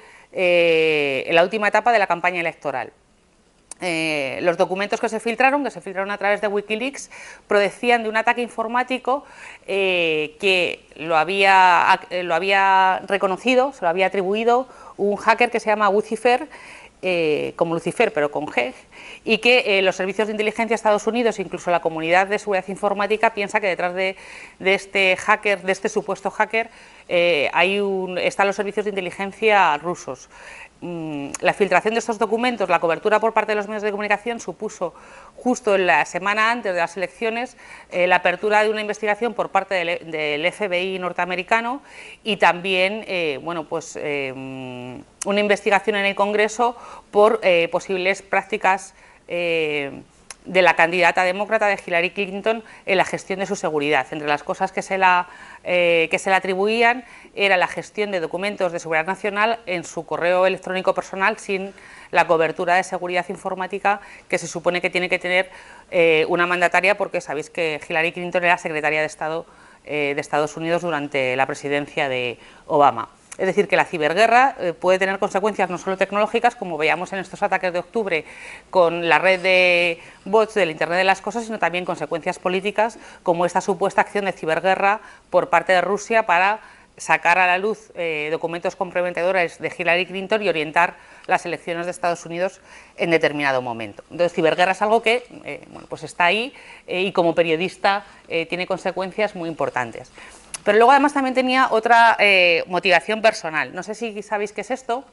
la campaña electoral. Los documentos que se filtraron a través de Wikileaks, decían de un ataque informático que lo había reconocido, se lo había atribuido un hacker que se llama Lucifer, como Lucifer pero con G, y que los servicios de inteligencia de Estados Unidos, incluso la comunidad de seguridad informática, piensa que detrás de este hacker, de este supuesto hacker, están los servicios de inteligencia rusos. La filtración de estos documentos, la cobertura por parte de los medios de comunicación supuso justo en la semana antes de las elecciones la apertura de una investigación por parte del FBI norteamericano y también bueno, pues, una investigación en el Congreso por posibles prácticas de la candidata demócrata de Hillary Clinton en la gestión de su seguridad. Entre las cosas que se le atribuían era la gestión de documentos de seguridad nacional en su correo electrónico personal sin la cobertura de seguridad informática que se supone que tiene que tener una mandataria, porque sabéis que Hillary Clinton era secretaria de Estado de Estados Unidos durante la presidencia de Obama. Es decir, que la ciberguerra puede tener consecuencias no solo tecnológicas, como veíamos en estos ataques de octubre con la red de bots del Internet de las Cosas, sino también consecuencias políticas, como esta supuesta acción de ciberguerra por parte de Rusia para sacar a la luz documentos comprometedores de Hillary Clinton y orientar las elecciones de Estados Unidos en determinado momento. Entonces, ciberguerra es algo que bueno, pues está ahí y como periodista tiene consecuencias muy importantes. Pero luego además también tenía otra motivación personal. No sé si sabéis qué es esto.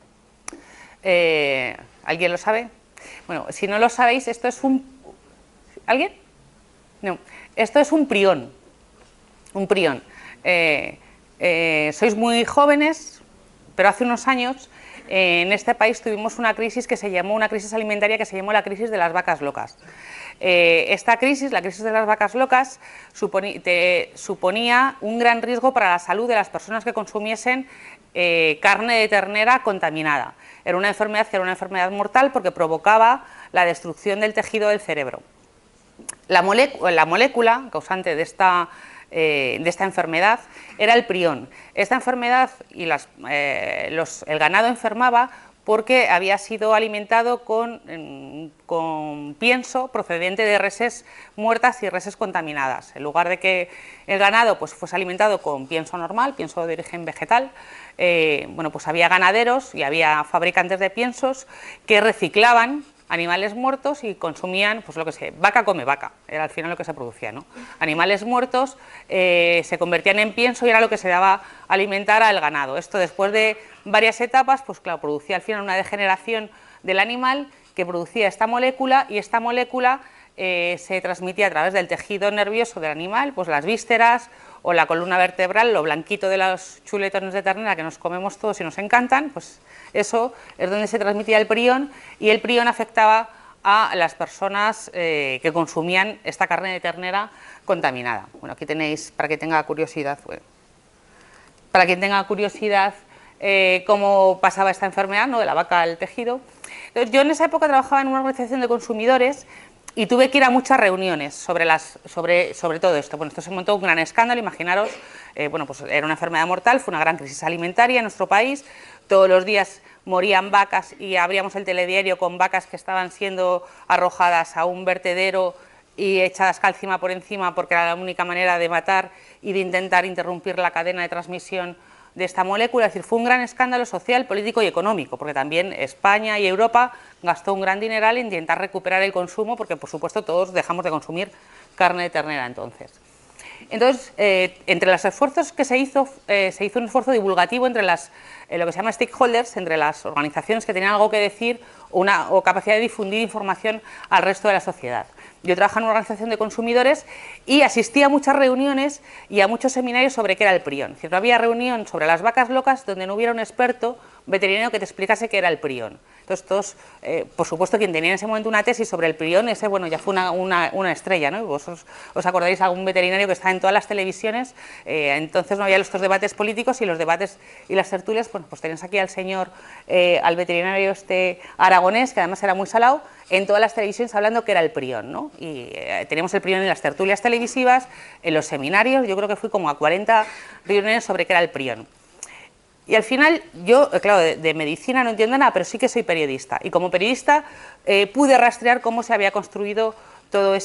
¿Alguien lo sabe? Bueno, si no lo sabéis, esto es un... ¿Alguien? No. Esto es un prión. Un prión. Sois muy jóvenes, pero hace unos años en este país tuvimos una crisis alimentaria que se llamó la crisis de las vacas locas. Esta crisis, la crisis de las vacas locas, suponía un gran riesgo para la salud de las personas que consumiesen carne de ternera contaminada. Era una enfermedad que era una enfermedad mortal porque provocaba la destrucción del tejido del cerebro. La molécula causante de esta enfermedad era el prión. Esta enfermedad y el ganado enfermaba porque había sido alimentado con pienso procedente de reses muertas y reses contaminadas. En lugar de que el ganado pues, fuese alimentado con pienso normal, pienso de origen vegetal, bueno, pues había ganaderos y había fabricantes de piensos que reciclaban animales muertos y consumían, pues lo que sé, vaca come vaca, era al final lo que se producía, ¿no? Animales muertos se convertían en pienso y era lo que se daba a alimentar al ganado. Esto después de varias etapas, pues claro, producía al final una degeneración del animal que producía esta molécula y esta molécula se transmitía a través del tejido nervioso del animal, pues las vísceras o la columna vertebral, lo blanquito de los chuletones de ternera que nos comemos todos y nos encantan, pues eso es donde se transmitía el prión y el prión afectaba a las personas que consumían esta carne de ternera contaminada. Bueno, aquí tenéis, para que tenga curiosidad, para quien tenga curiosidad cómo pasaba esta enfermedad, ¿no?, de la vaca al tejido. Entonces, yo en esa época trabajaba en una organización de consumidores y tuve que ir a muchas reuniones sobre todo esto. Bueno, esto se montó un gran escándalo, imaginaros, bueno, pues era una enfermedad mortal, fue una gran crisis alimentaria en nuestro país, todos los días morían vacas y abríamos el telediario con vacas que estaban siendo arrojadas a un vertedero y echadas calcima por encima porque era la única manera de matar y de intentar interrumpir la cadena de transmisión de esta molécula. Es decir, fue un gran escándalo social, político y económico, porque también España y Europa gastó un gran dineral en intentar recuperar el consumo, porque por supuesto todos dejamos de consumir carne de ternera entonces. Entonces, entre los esfuerzos que se hizo un esfuerzo divulgativo entre lo que se llama stakeholders, entre las organizaciones que tenían algo que decir o capacidad de difundir información al resto de la sociedad. Yo trabajaba en una organización de consumidores y asistía a muchas reuniones y a muchos seminarios sobre qué era el prión. Es decir, no había reunión sobre las vacas locas donde no hubiera un experto veterinario que te explicase qué era el prión. Entonces todos, por supuesto, quien tenía en ese momento una tesis sobre el prión, ese, bueno, ya fue una estrella, ¿no? Vos os acordáis de algún veterinario que estaba en todas las televisiones, entonces no había estos debates políticos y los debates y las tertulias, bueno, pues tenéis aquí al señor, al veterinario aragonés, que además era muy salado, en todas las televisiones hablando que era el prión, ¿no? Y teníamos el prión en las tertulias televisivas, en los seminarios, yo creo que fui como a 40 reuniones sobre qué era el prión. Y al final, yo, claro, de medicina no entiendo nada, pero sí que soy periodista. Y como periodista pude rastrear cómo se había construido toda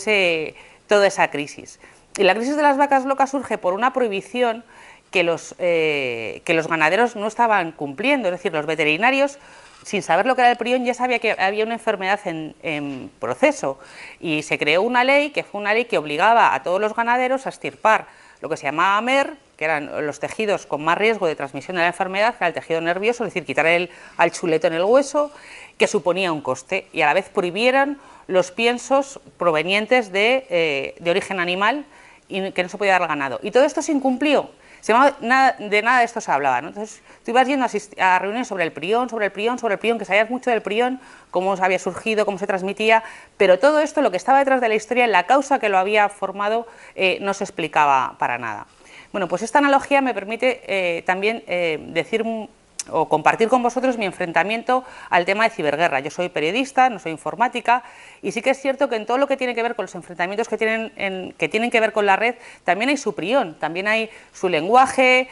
esa crisis. Y la crisis de las vacas locas surge por una prohibición que los ganaderos no estaban cumpliendo. Es decir, los veterinarios, sin saber lo que era el prión, ya sabía que había una enfermedad en proceso. Y se creó una ley, que fue una ley que obligaba a todos los ganaderos a extirpar lo que se llamaba MER, que eran los tejidos con más riesgo de transmisión de la enfermedad, que era el tejido nervioso, es decir, quitar al chuleto en el hueso, que suponía un coste, y a la vez prohibieran los piensos provenientes de origen animal y que no se podía dar al ganado. Y todo esto se incumplió. De nada de esto se hablaba, ¿no? Entonces tú ibas yendo a reuniones sobre el prión, que sabías mucho del prión, cómo había surgido, cómo se transmitía, pero todo esto, lo que estaba detrás de la historia, la causa que lo había formado, no se explicaba para nada. Bueno, pues esta analogía me permite también decir o compartir con vosotros mi enfrentamiento al tema de ciberguerra. Yo soy periodista, no soy informática, y sí que es cierto que en todo lo que tiene que ver con los enfrentamientos que tienen que ver con la red, también hay su prión, también hay su lenguaje,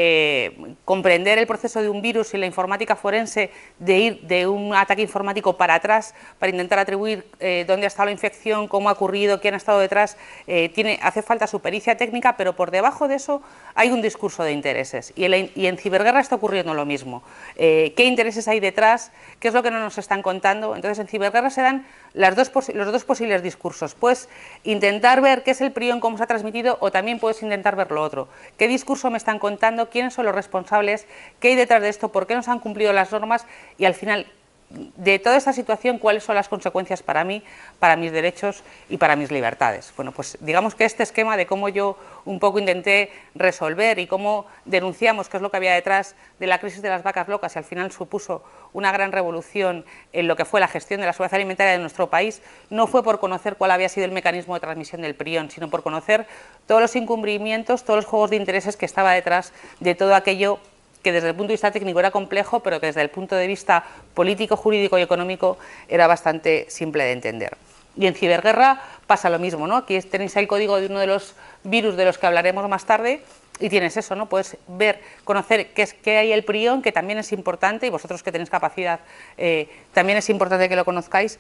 comprender el proceso de un virus y la informática forense, de ir de un ataque informático para atrás, para intentar atribuir dónde ha estado la infección, cómo ha ocurrido, quién ha estado detrás, hace falta su pericia técnica, pero por debajo de eso hay un discurso de intereses, y en ciberguerra está ocurriendo lo mismo. ¿Qué intereses hay detrás? ¿Qué es lo que no nos están contando? Entonces, en ciberguerra se dan los dos posibles discursos. Puedes intentar ver qué es el prión, cómo se ha transmitido, o también puedes intentar ver lo otro. ¿Qué discurso me están contando? ¿Quiénes son los responsables? ¿Qué hay detrás de esto? ¿Por qué no se han cumplido las normas? Y al final, de toda esta situación, ¿cuáles son las consecuencias para mí, para mis derechos y para mis libertades? Bueno, pues digamos que este esquema de cómo yo un poco intenté resolver y cómo denunciamos qué es lo que había detrás de la crisis de las vacas locas, y al final supuso una gran revolución en lo que fue la gestión de la seguridad alimentaria de nuestro país, no fue por conocer cuál había sido el mecanismo de transmisión del prión, sino por conocer todos los incumplimientos, todos los juegos de intereses que estaba detrás de todo aquello que desde el punto de vista técnico era complejo, pero que desde el punto de vista político, jurídico y económico era bastante simple de entender. Y en ciberguerra pasa lo mismo, ¿no? Aquí tenéis el código de uno de los virus de los que hablaremos más tarde, y tienes eso, ¿no? Puedes ver, conocer qué hay el prión, que también es importante, y vosotros que tenéis capacidad, también es importante que lo conozcáis.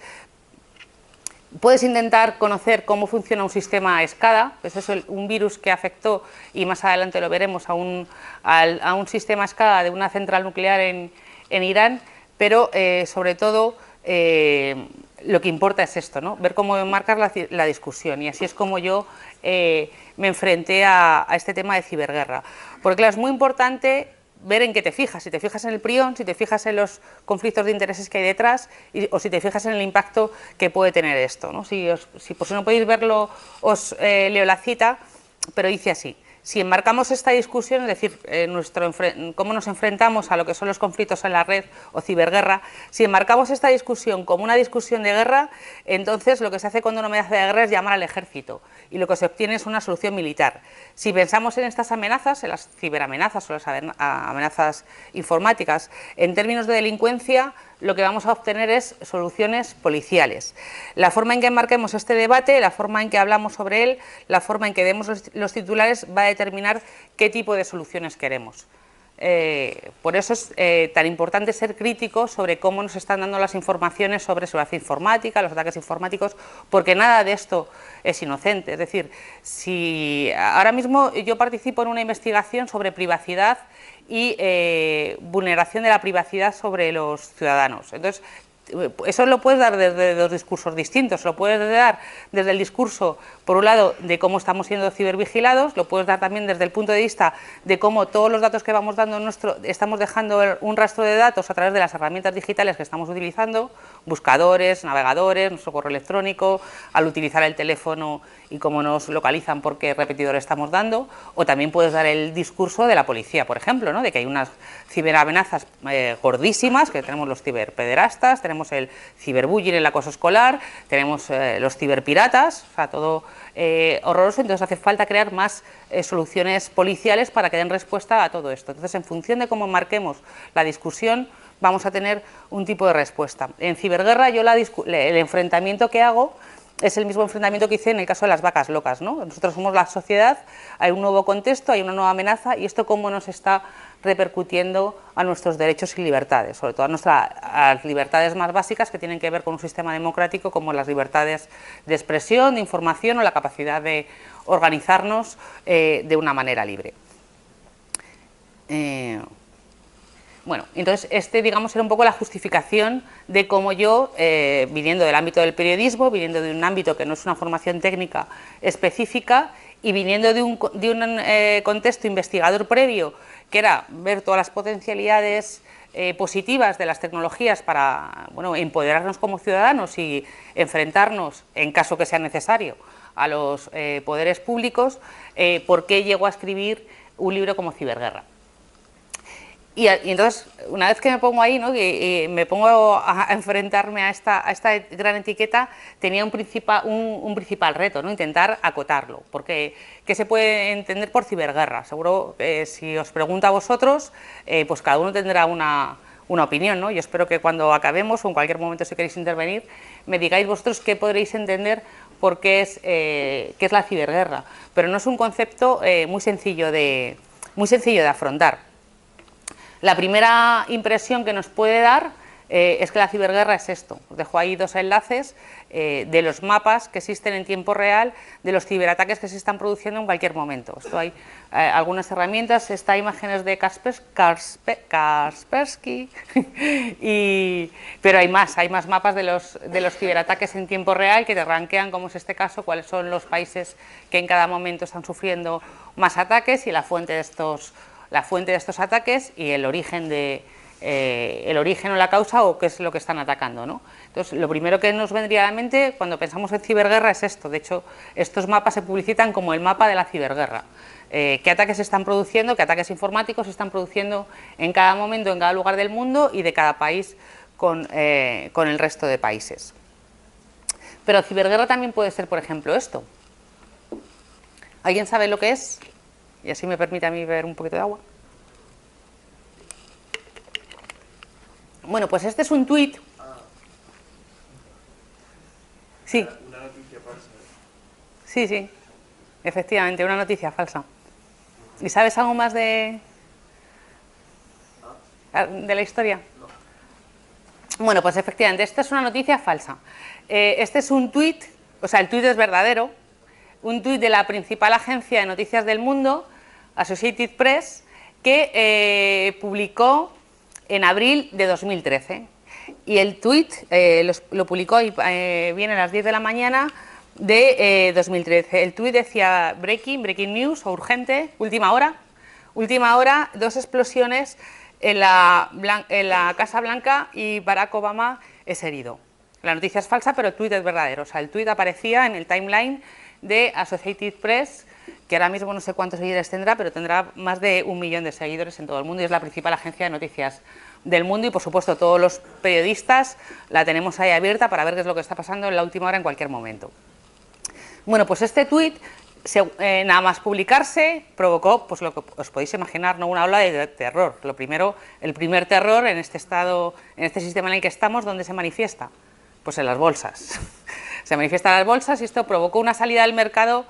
Puedes intentar conocer cómo funciona un sistema SCADA, pues es un virus que afectó, y más adelante lo veremos, a un sistema SCADA de una central nuclear en Irán, pero sobre todo lo que importa es esto, ¿no? Ver cómo marcar la discusión, y así es como yo me enfrenté a este tema de ciberguerra. Porque claro, es muy importante ver en qué te fijas, si te fijas en el prión, si te fijas en los conflictos de intereses que hay detrás, o si te fijas en el impacto que puede tener esto, ¿no? Si por si no podéis verlo, os leo la cita, pero dice así: si enmarcamos esta discusión, es decir, cómo nos enfrentamos a lo que son los conflictos en la red o ciberguerra, si enmarcamos esta discusión como una discusión de guerra, entonces lo que se hace cuando una amenaza de guerra es llamar al ejército, y lo que se obtiene es una solución militar. Si pensamos en estas amenazas, en las ciberamenazas o las amenazas informáticas, en términos de delincuencia, lo que vamos a obtener es soluciones policiales. La forma en que enmarquemos este debate, la forma en que hablamos sobre él, la forma en que demos los titulares va a determinar qué tipo de soluciones queremos. Por eso es tan importante ser crítico sobre cómo nos están dando las informaciones sobre seguridad informática, los ataques informáticos, porque nada de esto es inocente. Es decir, si ahora mismo yo participo en una investigación sobre privacidad y vulneración de la privacidad sobre los ciudadanos. Entonces, eso lo puedes dar desde dos discursos distintos, lo puedes dar desde el discurso, por un lado, de cómo estamos siendo cibervigilados, lo puedes dar también desde el punto de vista de cómo todos los datos que vamos dando estamos dejando un rastro de datos a través de las herramientas digitales que estamos utilizando, buscadores, navegadores, nuestro correo electrónico, al utilizar el teléfono y cómo nos localizan por qué repetidor estamos dando, o también puedes dar el discurso de la policía, por ejemplo, ¿no? De que hay unas ciberamenazas gordísimas, que tenemos los ciberpederastas, tenemos el ciberbullying, el acoso escolar, tenemos los ciberpiratas, o sea, todo horroroso. Entonces hace falta crear más soluciones policiales para que den respuesta a todo esto. Entonces, en función de cómo marquemos la discusión, vamos a tener un tipo de respuesta. En ciberguerra yo el enfrentamiento que hago es el mismo enfrentamiento que hice en el caso de las vacas locas, ¿no? Nosotros somos la sociedad, hay un nuevo contexto, hay una nueva amenaza, y esto cómo nos está repercutiendo a nuestros derechos y libertades, sobre todo a nuestras libertades más básicas, que tienen que ver con un sistema democrático, como las libertades de expresión, de información o la capacidad de organizarnos de una manera libre. Bueno, entonces digamos, era un poco la justificación de cómo yo, viniendo del ámbito del periodismo, viniendo de un ámbito que no es una formación técnica específica y viniendo de un contexto investigador previo, que era ver todas las potencialidades positivas de las tecnologías para, bueno, empoderarnos como ciudadanos y enfrentarnos, en caso que sea necesario, a los poderes públicos, ¿por qué llego a escribir un libro como Ciberguerra? Y entonces, una vez que me pongo ahí, ¿no? Me pongo a enfrentarme a esta gran etiqueta, tenía un principal reto, ¿no? Intentar acotarlo, porque ¿qué se puede entender por ciberguerra? Seguro que si os pregunto a vosotros, pues cada uno tendrá una opinión, ¿no? Yo espero que cuando acabemos o en cualquier momento, si queréis intervenir, me digáis vosotros qué podréis entender por qué es la ciberguerra. Pero no es un concepto muy sencillo de afrontar. La primera impresión que nos puede dar es que la ciberguerra es esto. Os dejo ahí dos enlaces de los mapas que existen en tiempo real de los ciberataques que se están produciendo en cualquier momento. Esto hay algunas herramientas, esta imagen es de Kaspersky, pero hay más mapas de los ciberataques en tiempo real que te rankean, como es este caso, cuáles son los países que en cada momento están sufriendo más ataques y la fuente de estos ataques y el origen o la causa o qué es lo que están atacando, ¿no? Entonces, lo primero que nos vendría a la mente cuando pensamos en ciberguerra es esto. De hecho, estos mapas se publicitan como el mapa de la ciberguerra. ¿Qué ataques se están produciendo, qué ataques informáticos se están produciendo en cada momento, en cada lugar del mundo y de cada país con el resto de países? Pero ciberguerra también puede ser, por ejemplo, esto. ¿Alguien sabe lo que es? Y así me permite a mí beber un poquito de agua. Bueno, pues este es un tuit. Sí. Una noticia falsa. Sí, sí. Efectivamente, una noticia falsa. ¿Y sabes algo más de la historia? No. Bueno, pues efectivamente, esta es una noticia falsa. Este es un tuit, o sea, el tuit es verdadero, un tuit de la principal agencia de noticias del mundo, Associated Press, que publicó en abril de 2013. Y el tuit lo publicó y viene a las 10 de la mañana de 2013. El tuit decía breaking news o urgente, última hora, 2 explosiones en la Casa Blanca y Barack Obama es herido. La noticia es falsa, pero el tuit es verdadero. O sea, el tuit aparecía en el timeline de Associated Press, que ahora mismo no sé cuántos seguidores tendrá, pero tendrá más de 1 millón de seguidores en todo el mundo y es la principal agencia de noticias del mundo y, por supuesto, todos los periodistas la tenemos ahí abierta para ver qué es lo que está pasando en la última hora en cualquier momento. Bueno, pues este tuit, nada más publicarse, provocó, pues lo que os podéis imaginar, ¿no? Una ola de terror. Lo primero, el primer terror en este estado, en este sistema en el que estamos, ¿dónde se manifiesta? Pues en las bolsas. Se manifiesta en las bolsas y esto provocó una salida del mercado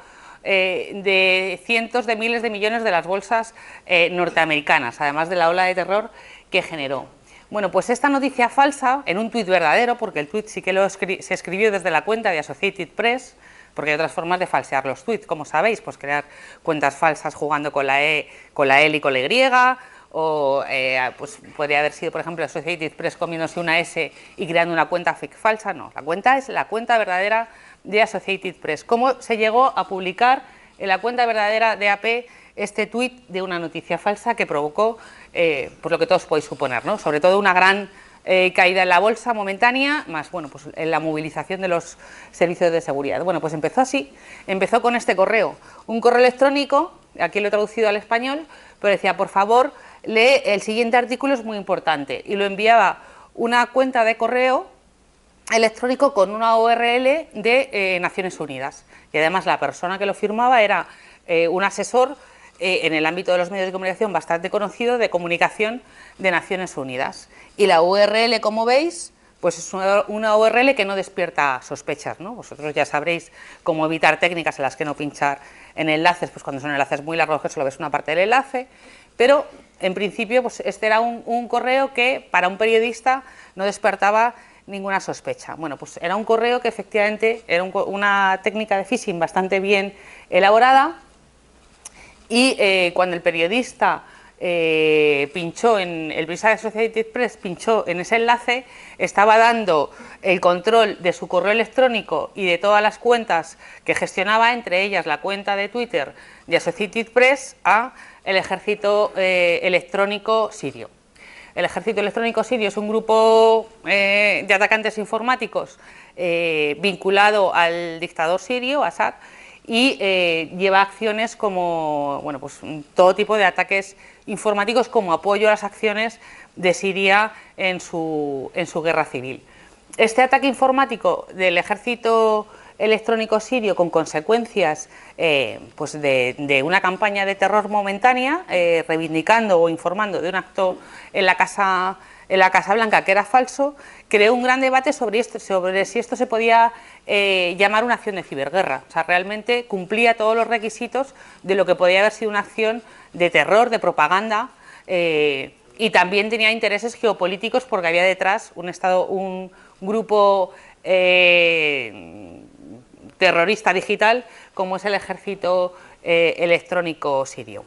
de cientos de miles de millones de las bolsas norteamericanas, además de la ola de terror que generó. Bueno, pues esta noticia falsa, en un tuit verdadero, porque el tuit sí que se escribió desde la cuenta de Associated Press, porque hay otras formas de falsear los tweets, como sabéis, pues crear cuentas falsas jugando con la E y con la Y, o pues podría haber sido, por ejemplo, Associated Press comiéndose una S y creando una cuenta fake falsa. No, la cuenta es la cuenta verdadera de Associated Press. ¿Cómo se llegó a publicar en la cuenta verdadera de AP este tuit de una noticia falsa que provocó, pues lo que todos podéis suponer, ¿no? Sobre todo una gran caída en la bolsa momentánea, más bueno, pues en la movilización de los servicios de seguridad? Bueno, pues empezó así, empezó con este correo, un correo electrónico, aquí lo he traducido al español, pero decía, por favor, lee el siguiente artículo, es muy importante, y lo enviaba una cuenta de correo electrónico con una URL de Naciones Unidas, y además la persona que lo firmaba era un asesor en el ámbito de los medios de comunicación bastante conocido de comunicación de Naciones Unidas. Y la URL, como veis, pues es una URL que no despierta sospechas, ¿no? Vosotros ya sabréis cómo evitar técnicas en las que no pinchar en enlaces, pues cuando son enlaces muy largos que solo ves una parte del enlace, pero en principio pues este era un correo que para un periodista no despertaba ninguna sospecha. Bueno, pues era un correo que efectivamente era una técnica de phishing bastante bien elaborada, y cuando el periodista pinchó en el periodista de Associated Press, pinchó en ese enlace, estaba dando el control de su correo electrónico y de todas las cuentas que gestionaba, entre ellas la cuenta de Twitter de Associated Press, a el ejército electrónico sirio. El ejército electrónico sirio es un grupo de atacantes informáticos vinculado al dictador sirio, Assad, y lleva acciones como, bueno, pues todo tipo de ataques informáticos como apoyo a las acciones de Siria en su guerra civil. Este ataque informático del ejército electrónico sirio, con consecuencias pues de una campaña de terror momentánea, reivindicando o informando de un acto en la Casa Blanca que era falso, creó un gran debate sobre si esto se podía llamar una acción de ciberguerra. O sea, realmente cumplía todos los requisitos de lo que podía haber sido una acción de terror, de propaganda, y también tenía intereses geopolíticos porque había detrás un grupo terrorista digital como es el ejército electrónico sirio.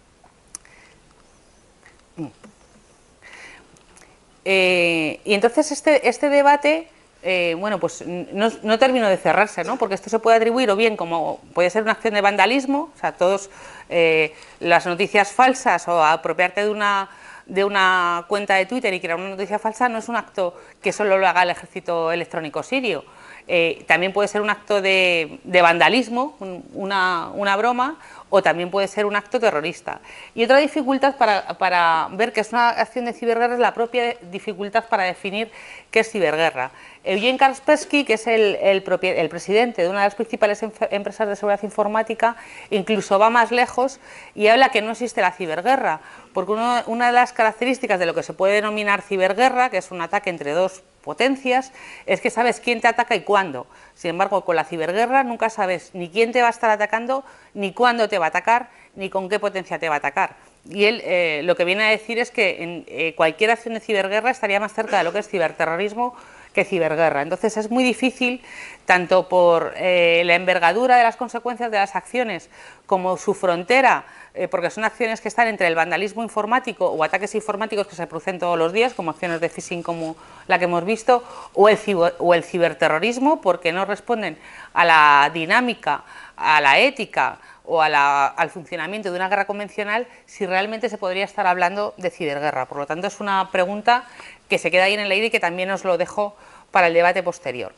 Y entonces este debate, bueno, pues no terminó de cerrarse, ¿no? Porque esto se puede atribuir o bien como puede ser una acción de vandalismo, o sea, todas las noticias falsas o apropiarte de una cuenta de Twitter y crear una noticia falsa no es un acto que solo lo haga el ejército electrónico sirio. También puede ser un acto de vandalismo, una broma, o también puede ser un acto terrorista. Y otra dificultad para ver que es una acción de ciberguerra es la propia dificultad para definir qué es ciberguerra. Eugene Kaspersky, que es el presidente de una de las principales empresas de seguridad informática, incluso va más lejos y habla que no existe la ciberguerra, porque una de las características de lo que se puede denominar ciberguerra, que es un ataque entre dos potencias, es que sabes quién te ataca y cuándo. Sin embargo, con la ciberguerra nunca sabes ni quién te va a estar atacando, ni cuándo te va a atacar, ni con qué potencia te va a atacar. Y él lo que viene a decir es que en cualquier acción de ciberguerra estaría más cerca de lo que es ciberterrorismo que ciberguerra. Entonces es muy difícil, tanto por la envergadura de las consecuencias de las acciones como su frontera, porque son acciones que están entre el vandalismo informático o ataques informáticos que se producen todos los días, como acciones de phishing como la que hemos visto, o el ciberterrorismo, porque no responden a la dinámica, a la ética o al funcionamiento de una guerra convencional, si realmente se podría estar hablando de ciberguerra. Por lo tanto, es una pregunta que se queda ahí en el aire y que también os lo dejo para el debate posterior.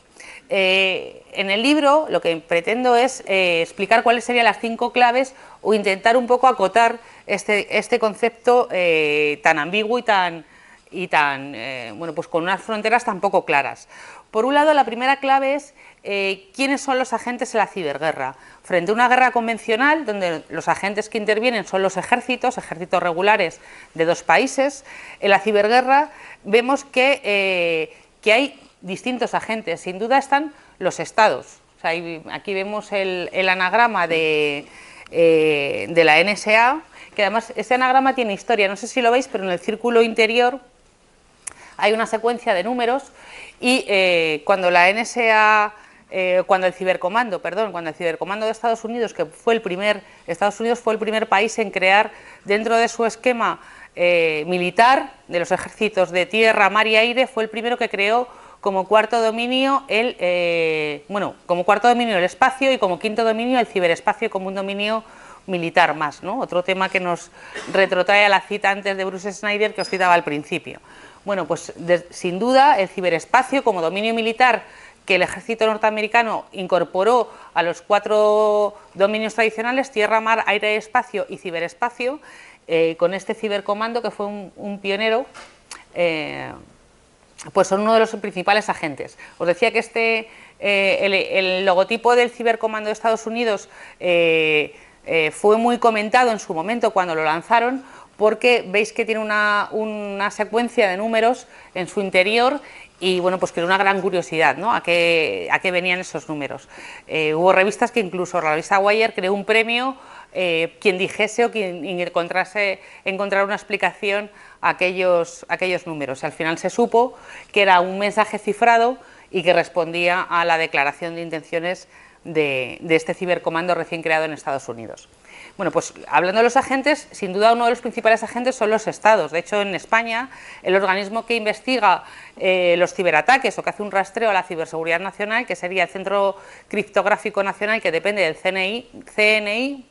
En el libro lo que pretendo es explicar cuáles serían las 5 claves o intentar un poco acotar este concepto tan ambiguo y tan bueno, pues con unas fronteras tan poco claras. Por un lado, la primera clave es quiénes son los agentes en la ciberguerra. Frente a una guerra convencional, donde los agentes que intervienen son los ejércitos regulares de dos países, en la ciberguerra vemos que hay distintos agentes. Sin duda están los estados. O sea, aquí vemos el anagrama de la NSA, que además este anagrama tiene historia, no sé si lo veis, pero en el círculo interior hay una secuencia de números y cuando la NSA, cuando el cibercomando de Estados Unidos, Estados Unidos fue el primer país en crear dentro de su esquema militar de los ejércitos de tierra, mar y aire, fue el primero que creó como cuarto dominio el espacio y como quinto dominio el ciberespacio como un dominio militar más, ¿no? Otro tema que nos retrotrae a la cita antes de Bruce Schneider que os citaba al principio. Bueno, pues sin duda el ciberespacio como dominio militar que el ejército norteamericano incorporó a los 4 dominios tradicionales, tierra, mar, aire, espacio y ciberespacio, con este cibercomando que fue un pionero, pues son uno de los principales agentes. Os decía que el logotipo del cibercomando de Estados Unidos fue muy comentado en su momento cuando lo lanzaron, porque veis que tiene una secuencia de números en su interior y bueno, pues creó una gran curiosidad, ¿no? a qué venían esos números. Hubo revistas que incluso la revista Wire creó un premio, quien dijese o quien encontrase una explicación a aquellos números. Y al final se supo que era un mensaje cifrado y que respondía a la declaración de intenciones de este cibercomando recién creado en Estados Unidos. Bueno, pues hablando de los agentes, sin duda uno de los principales agentes son los estados. De hecho, en España, el organismo que investiga los ciberataques o que hace un rastreo a la ciberseguridad nacional, que sería el Centro Criptográfico Nacional, que depende del CNI,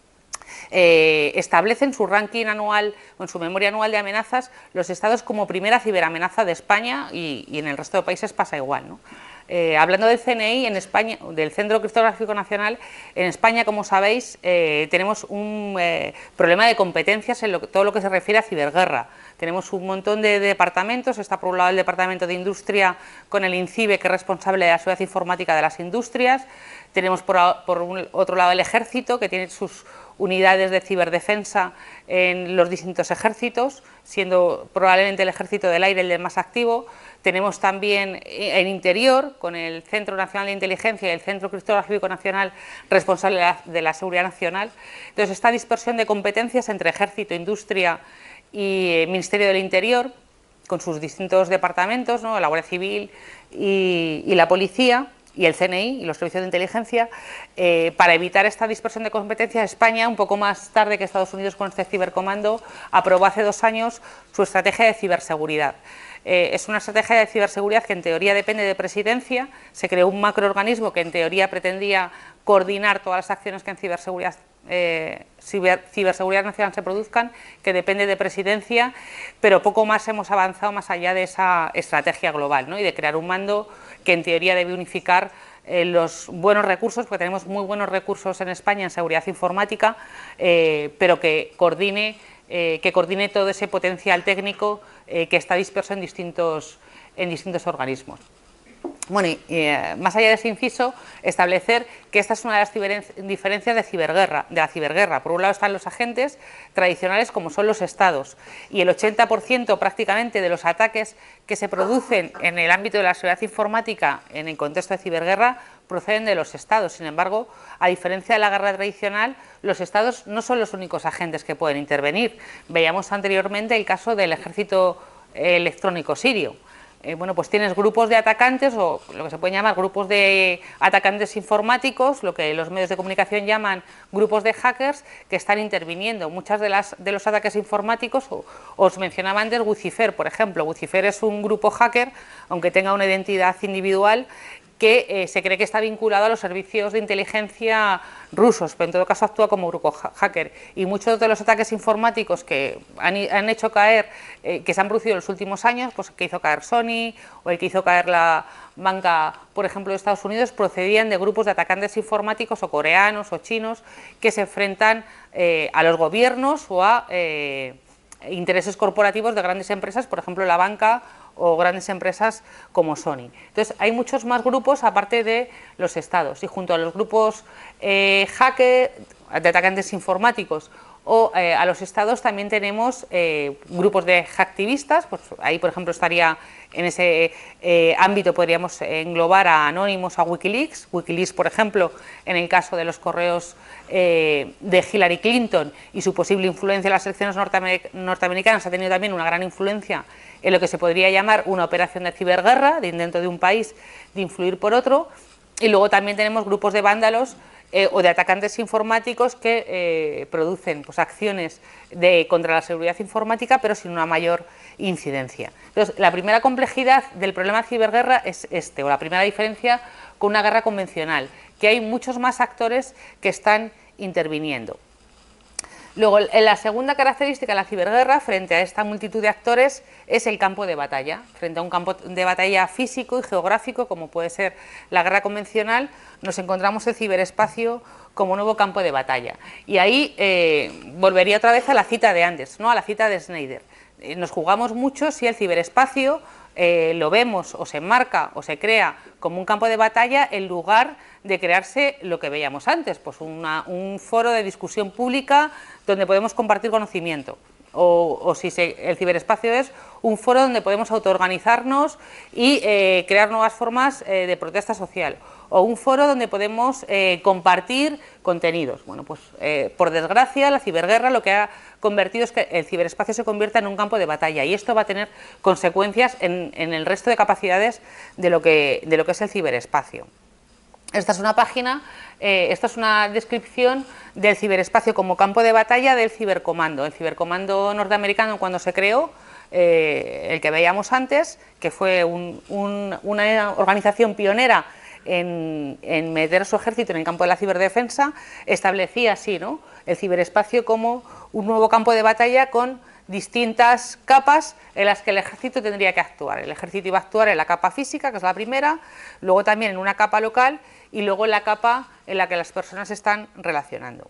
establece en su ranking anual o en su memoria anual de amenazas los estados como primera ciberamenaza de España y en el resto de países pasa igual, ¿no? Hablando del CNI, en España, del Centro Criptográfico Nacional, en España, como sabéis, tenemos un problema de competencias en todo lo que se refiere a ciberguerra. Tenemos un montón de departamentos, está por un lado el Departamento de Industria con el INCIBE, que es responsable de la seguridad informática de las industrias, tenemos por otro lado el Ejército, que tiene sus unidades de ciberdefensa en los distintos ejércitos, siendo probablemente el Ejército del Aire el más activo. Tenemos también en Interior, con el Centro Nacional de Inteligencia y el Centro Criptográfico Nacional responsable de la seguridad nacional. Entonces, esta dispersión de competencias entre Ejército, Industria y Ministerio del Interior, con sus distintos departamentos, ¿no? La Guardia Civil y la Policía, y el CNI y los servicios de inteligencia, para evitar esta dispersión de competencias, España, un poco más tarde que Estados Unidos con este cibercomando, aprobó hace 2 años su estrategia de ciberseguridad. Es una estrategia de ciberseguridad que en teoría depende de Presidencia, se creó un macroorganismo que en teoría pretendía coordinar todas las acciones que en ciberseguridad nacional se produzcan, que depende de Presidencia, pero poco más hemos avanzado más allá de esa estrategia global, ¿no? Y de crear un mando que en teoría debe unificar los buenos recursos, porque tenemos muy buenos recursos en España en seguridad informática, pero que coordine todo ese potencial técnico que está disperso en distintos organismos. Bueno, y más allá de ese inciso, establecer que esta es una de las diferencias de la ciberguerra. Por un lado están los agentes tradicionales, como son los estados, y el 80% prácticamente de los ataques que se producen en el ámbito de la seguridad informática en el contexto de ciberguerra proceden de los estados. Sin embargo, a diferencia de la guerra tradicional, los estados no son los únicos agentes que pueden intervenir. Veíamos anteriormente el caso del ejército electrónico sirio. Bueno, pues tienes grupos de atacantes, o lo que se pueden llamar grupos de atacantes informáticos, lo que los medios de comunicación llaman grupos de hackers, que están interviniendo. Muchas de los ataques informáticos, os mencionaba antes Wucifer, por ejemplo. Wucifer es un grupo hacker, aunque tenga una identidad individual, que se cree que está vinculado a los servicios de inteligencia rusos, pero en todo caso actúa como grupo hacker. Y muchos de los ataques informáticos que han hecho caer, que se han producido en los últimos años, pues el que hizo caer Sony o el que hizo caer la banca, por ejemplo, de Estados Unidos, procedían de grupos de atacantes informáticos o coreanos o chinos que se enfrentan a los gobiernos o a intereses corporativos de grandes empresas, por ejemplo, la banca o grandes empresas como Sony. Entonces, hay muchos más grupos aparte de los estados, y junto a los grupos hacker, de atacantes informáticos o a los estados también tenemos grupos de hacktivistas, pues ahí por ejemplo estaría en ese ámbito, podríamos englobar a Anonymous, a Wikileaks. Wikileaks, por ejemplo, en el caso de los correos de Hillary Clinton y su posible influencia en las elecciones norteamericanas, ha tenido también una gran influencia en lo que se podría llamar una operación de ciberguerra, de intento de un país de influir por otro. Y luego también tenemos grupos de vándalos o de atacantes informáticos que producen pues, acciones contra la seguridad informática, pero sin una mayor incidencia. Entonces, la primera complejidad del problema de ciberguerra es o la primera diferencia con una guerra convencional, que hay muchos más actores que están interviniendo. Luego, la segunda característica de la ciberguerra frente a esta multitud de actores es el campo de batalla. Frente a un campo de batalla físico y geográfico, como puede ser la guerra convencional, nos encontramos el ciberespacio como nuevo campo de batalla. Y ahí volvería otra vez a la cita de antes, ¿no? A la cita de Snyder. Nos jugamos mucho si el ciberespacio lo vemos o se enmarca o se crea como un campo de batalla en lugar de crearse lo que veíamos antes, pues un foro de discusión pública donde podemos compartir conocimiento, o si el ciberespacio es un foro donde podemos autoorganizarnos y crear nuevas formas de protesta social, o un foro donde podemos compartir contenidos. Bueno, pues por desgracia la ciberguerra lo que ha convertido es que el ciberespacio se convierta en un campo de batalla, y esto va a tener consecuencias en el resto de capacidades de lo que es el ciberespacio. Esta es una página, esta es una descripción del ciberespacio como campo de batalla del cibercomando. El cibercomando norteamericano, cuando se creó, el que veíamos antes, que fue una organización pionera en meter su ejército en el campo de la ciberdefensa, establecía así, ¿no?, el ciberespacio como un nuevo campo de batalla con distintas capas en las que el ejército tendría que actuar. El ejército iba a actuar en la capa física, que es la primera, luego también en una capa local y luego en la capa en la que las personas se están relacionando.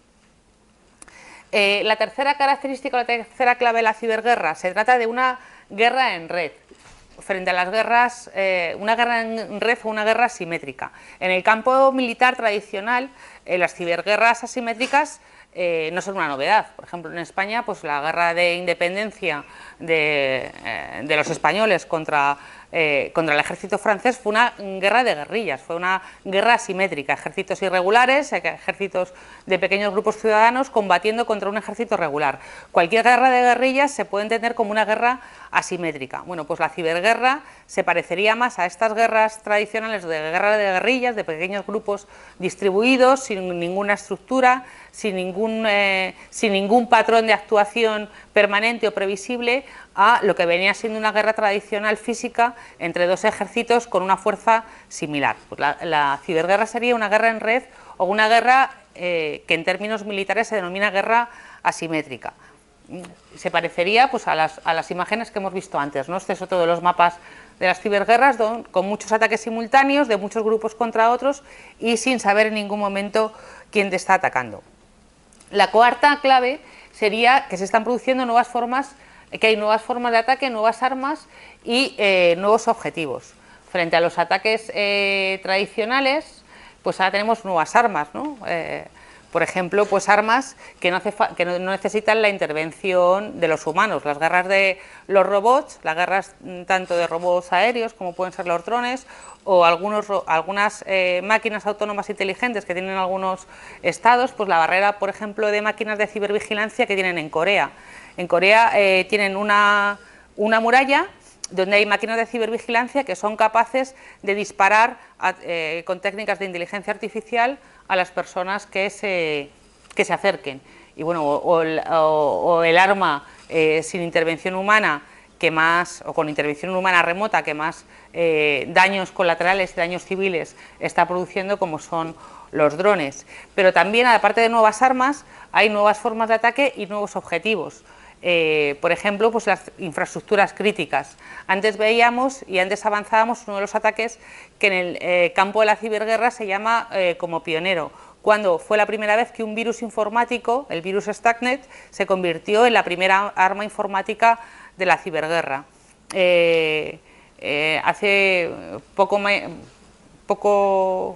La tercera característica, la tercera clave de la ciberguerra, se trata de una guerra en red. Frente a las guerras, una guerra en red o una guerra asimétrica. En el campo militar tradicional, las ciberguerras asimétricas no son una novedad. Por ejemplo, en España, pues la guerra de independencia de los españoles contra el ejército francés fue una guerra de guerrillas, fue una guerra asimétrica, ejércitos irregulares, ejércitos de pequeños grupos ciudadanos combatiendo contra un ejército regular. Cualquier guerra de guerrillas se puede entender como una guerra asimétrica. Bueno, pues la ciberguerra se parecería más a estas guerras tradicionales de guerra de guerrillas, de pequeños grupos distribuidos, sin ninguna estructura, sin ningún patrón de actuación permanente o previsible, a lo que venía siendo una guerra tradicional física entre dos ejércitos con una fuerza similar. Pues la ciberguerra sería una guerra en red o una guerra que en términos militares se denomina guerra asimétrica. Se parecería pues, a las imágenes que hemos visto antes, ¿no? Este es otro de los mapas de las ciberguerras, con muchos ataques simultáneos de muchos grupos contra otros y sin saber en ningún momento quién te está atacando. La cuarta clave sería que se están produciendo nuevas formas, que hay nuevas formas de ataque, nuevas armas y nuevos objetivos. Frente a los ataques tradicionales, pues ahora tenemos nuevas armas, ¿no? Por ejemplo, pues armas que no necesitan la intervención de los humanos. Las guerras de los robots, las guerras tanto de robots aéreos como pueden ser los drones, o algunas máquinas autónomas inteligentes que tienen algunos estados, pues la barrera, por ejemplo, de máquinas de cibervigilancia que tienen en Corea. En Corea tienen una muralla donde hay máquinas de cibervigilancia que son capaces de disparar con técnicas de inteligencia artificial a las personas que se acerquen. Y bueno, o el arma sin intervención humana o con intervención humana remota que más daños colaterales y daños civiles está produciendo, como son los drones. Pero también, aparte de nuevas armas, hay nuevas formas de ataque y nuevos objetivos. Por ejemplo, pues las infraestructuras críticas. Antes veíamos y antes avanzábamos uno de los ataques que en el campo de la ciberguerra se llama como pionero, cuando fue la primera vez que un virus informático, el virus Stuxnet, se convirtió en la primera arma informática de la ciberguerra. Hace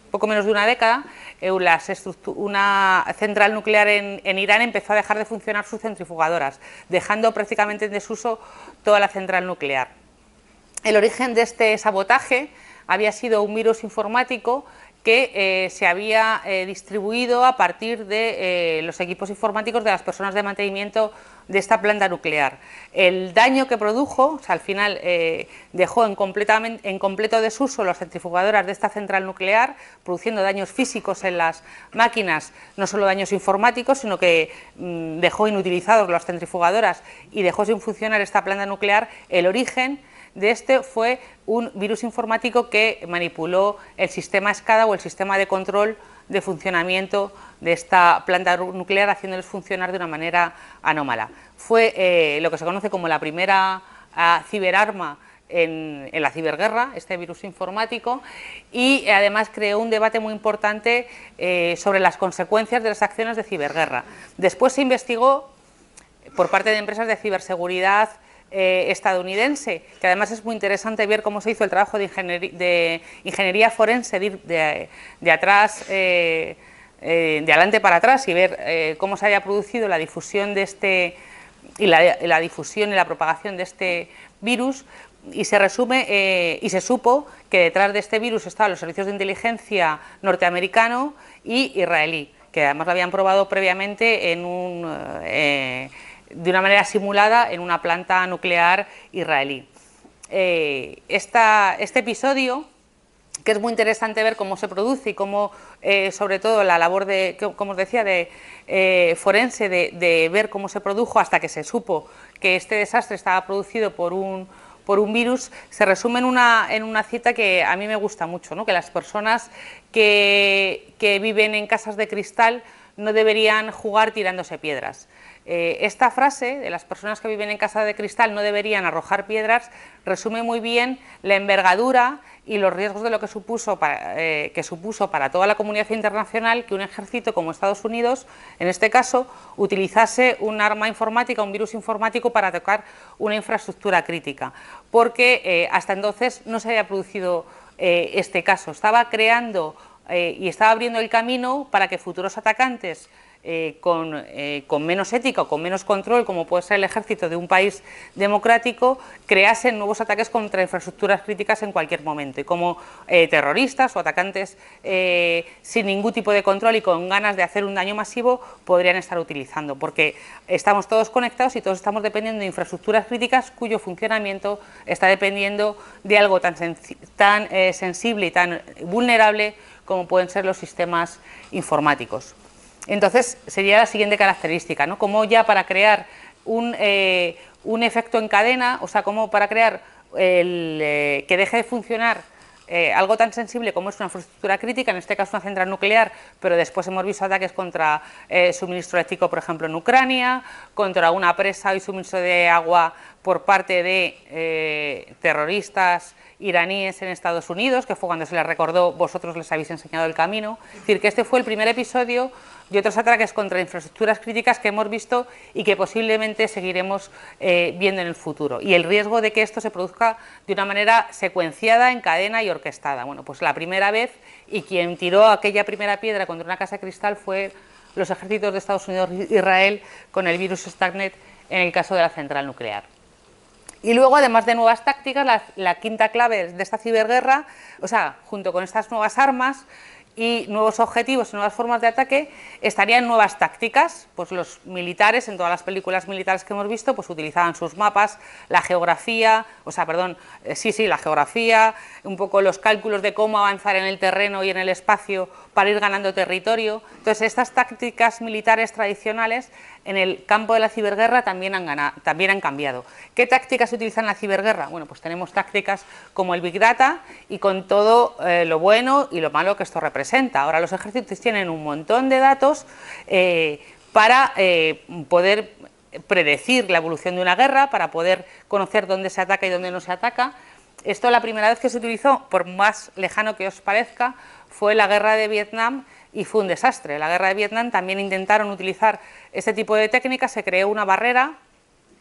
poco menos de una década, una central nuclear en Irán empezó a dejar de funcionar sus centrifugadoras, dejando prácticamente en desuso toda la central nuclear. El origen de este sabotaje había sido un virus informático que se había distribuido a partir de los equipos informáticos de las personas de mantenimiento de esta planta nuclear. El daño que produjo, o sea, al final dejó en completo desuso las centrifugadoras de esta central nuclear, produciendo daños físicos en las máquinas, no solo daños informáticos, sino que dejó inutilizados las centrifugadoras y dejó sin funcionar esta planta nuclear. El origen de este fue un virus informático que manipuló el sistema SCADA o el sistema de control de funcionamiento de esta planta nuclear, haciéndoles funcionar de una manera anómala. Fue lo que se conoce como la primera ciberarma en la ciberguerra, este virus informático, y además creó un debate muy importante sobre las consecuencias de las acciones de ciberguerra. Después se investigó por parte de empresas de ciberseguridad estadounidense, que además es muy interesante ver cómo se hizo el trabajo de ingeniería forense de atrás, de adelante para atrás, y ver cómo se había producido la difusión de la difusión y la propagación de este virus, y se resume y se supo que detrás de este virus estaban los servicios de inteligencia norteamericano y israelí, que además lo habían probado previamente de una manera simulada en una planta nuclear israelí. Este episodio, que es muy interesante ver cómo se produce y cómo, sobre todo, la labor como os decía, forense, de ver cómo se produjo hasta que se supo que este desastre estaba producido por un virus, se resume en una cita que a mí me gusta mucho, ¿no? Que las personas que viven en casas de cristal no deberían jugar tirándose piedras. Esta frase de las personas que viven en casa de cristal no deberían arrojar piedras resume muy bien la envergadura y los riesgos de lo que supuso para toda la comunidad internacional que un ejército como Estados Unidos, en este caso, utilizase un arma informática, un virus informático para atacar una infraestructura crítica, porque hasta entonces no se había producido este caso. Estaba creando y estaba abriendo el camino para que futuros atacantes con menos ética o con menos control, como puede ser el ejército de un país democrático, creasen nuevos ataques contra infraestructuras críticas en cualquier momento, y como terroristas o atacantes sin ningún tipo de control y con ganas de hacer un daño masivo podrían estar utilizando, porque estamos todos conectados y todos estamos dependiendo de infraestructuras críticas cuyo funcionamiento está dependiendo de algo tan sensible y tan vulnerable como pueden ser los sistemas informáticos. Entonces, sería la siguiente característica, ¿no? Como ya para crear un efecto en cadena, o sea, como para crear que deje de funcionar algo tan sensible como es una infraestructura crítica, en este caso una central nuclear, pero después hemos visto ataques contra suministro eléctrico, por ejemplo, en Ucrania, contra una presa y suministro de agua por parte de terroristas iraníes en Estados Unidos, que fue cuando se les recordó, vosotros les habéis enseñado el camino. Es decir, que este fue el primer episodio de otros ataques contra infraestructuras críticas que hemos visto y que posiblemente seguiremos viendo en el futuro. Y el riesgo de que esto se produzca de una manera secuenciada, en cadena y orquestada. Bueno, pues la primera vez, y quien tiró aquella primera piedra contra una casa de cristal fue los ejércitos de Estados Unidos e Israel con el virus Stuxnet en el caso de la central nuclear. Y luego, además de nuevas tácticas, la quinta clave de esta ciberguerra, o sea, junto con estas nuevas armas y nuevos objetivos y nuevas formas de ataque, estarían nuevas tácticas. Pues los militares, en todas las películas militares que hemos visto, pues utilizaban sus mapas, la geografía, la geografía, un poco los cálculos de cómo avanzar en el terreno y en el espacio para ir ganando territorio. Entonces, estas tácticas militares tradicionales en el campo de la ciberguerra también han cambiado. ¿Qué tácticas se utilizan en la ciberguerra? Bueno, pues tenemos tácticas como el Big Data y con todo lo bueno y lo malo que esto representa. Ahora los ejércitos tienen un montón de datos para poder predecir la evolución de una guerra, para poder conocer dónde se ataca y dónde no se ataca. Esto, la primera vez que se utilizó, por más lejano que os parezca, fue la guerra de Vietnam y fue un desastre. En la guerra de Vietnam también intentaron utilizar este tipo de técnicas, se creó una barrera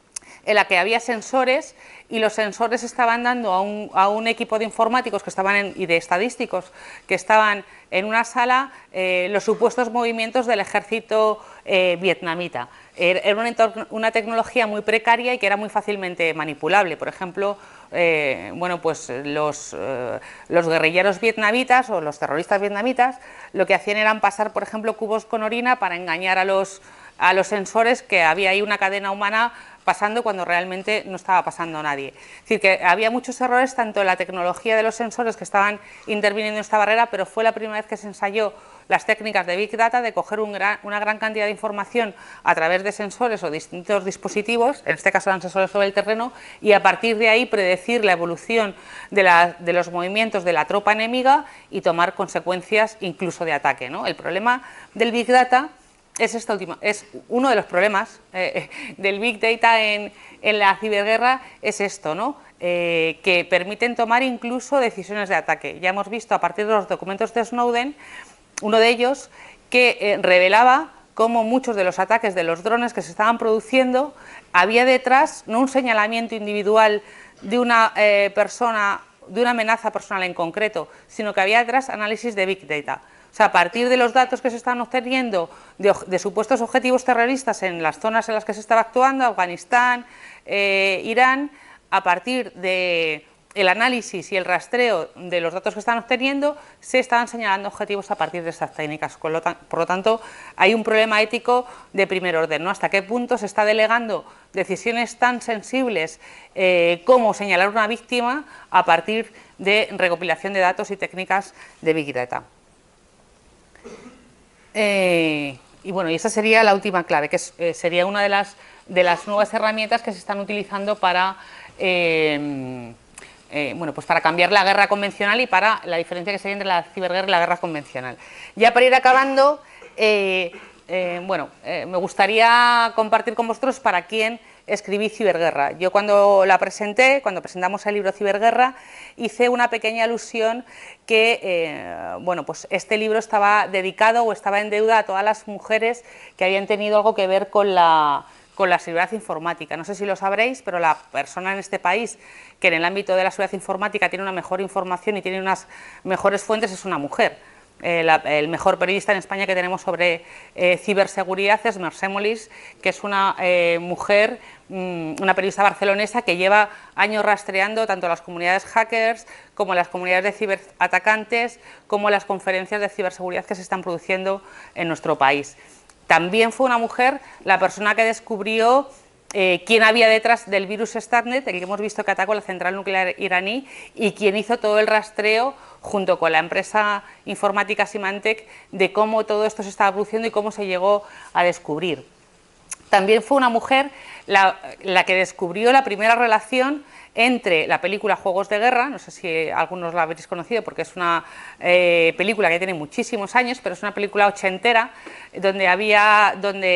en la que había sensores y los sensores estaban dando a un equipo de informáticos que estaban y de estadísticos que estaban en una sala los supuestos movimientos del ejército vietnamita. Era una tecnología muy precaria y que era muy fácilmente manipulable. Por ejemplo, bueno, pues los guerrilleros vietnamitas o los terroristas vietnamitas lo que hacían eran pasar, por ejemplo, cubos con orina para engañar a los sensores que había ahí una cadena humana pasando cuando realmente no estaba pasando nadie. Es decir, que había muchos errores tanto en la tecnología de los sensores que estaban interviniendo en esta barrera, pero fue la primera vez que se ensayó las técnicas de Big Data, de coger una gran cantidad de información a través de sensores o distintos dispositivos, en este caso eran sensores sobre el terreno, y a partir de ahí predecir la evolución de los movimientos de la tropa enemiga y tomar consecuencias incluso de ataque, ¿no? El problema del Big Data es uno de los problemas del Big Data en la ciberguerra, es esto, ¿no? Que permiten tomar incluso decisiones de ataque. Ya hemos visto a partir de los documentos de Snowden, uno de ellos que revelaba cómo muchos de los ataques de los drones que se estaban produciendo había detrás no un señalamiento individual de una persona, de una amenaza personal en concreto, sino que había detrás análisis de Big Data. O sea, a partir de los datos que se están obteniendo de supuestos objetivos terroristas en las zonas en las que se estaba actuando, Afganistán, Irán, a partir del análisis y el rastreo de los datos que están obteniendo, se estaban señalando objetivos a partir de estas técnicas. Por lo tanto, hay un problema ético de primer orden, ¿no? Hasta qué punto se está delegando decisiones tan sensibles como señalar una víctima a partir de recopilación de datos y técnicas de Big Data. Y bueno, y esa sería la última clave, que sería una de las nuevas herramientas que se están utilizando para, bueno, pues para cambiar la guerra convencional y para la diferencia que se hay entre la ciberguerra y la guerra convencional. Ya para ir acabando, bueno, me gustaría compartir con vosotros para quién escribí Ciberguerra. Yo cuando presentamos el libro Ciberguerra, hice una pequeña alusión que, bueno, pues este libro estaba dedicado o estaba en deuda a todas las mujeres que habían tenido algo que ver con la seguridad informática. No sé si lo sabréis, pero la persona en este país que en el ámbito de la seguridad informática tiene una mejor información y tiene unas mejores fuentes es una mujer. El mejor periodista en España que tenemos sobre ciberseguridad es Mercè Molist, que es una mujer, una periodista barcelonesa que lleva años rastreando tanto las comunidades hackers como las comunidades de ciberatacantes, como las conferencias de ciberseguridad que se están produciendo en nuestro país. También fue una mujer la persona que descubrió quién había detrás del virus Stuxnet, el que hemos visto que atacó la central nuclear iraní, y quién hizo todo el rastreo junto con la empresa informática Symantec de cómo todo esto se estaba produciendo y cómo se llegó a descubrir. También fue una mujer la que descubrió la primera relación entre la película Juegos de Guerra, no sé si algunos la habréis conocido porque es una película que tiene muchísimos años, pero es una película ochentera donde había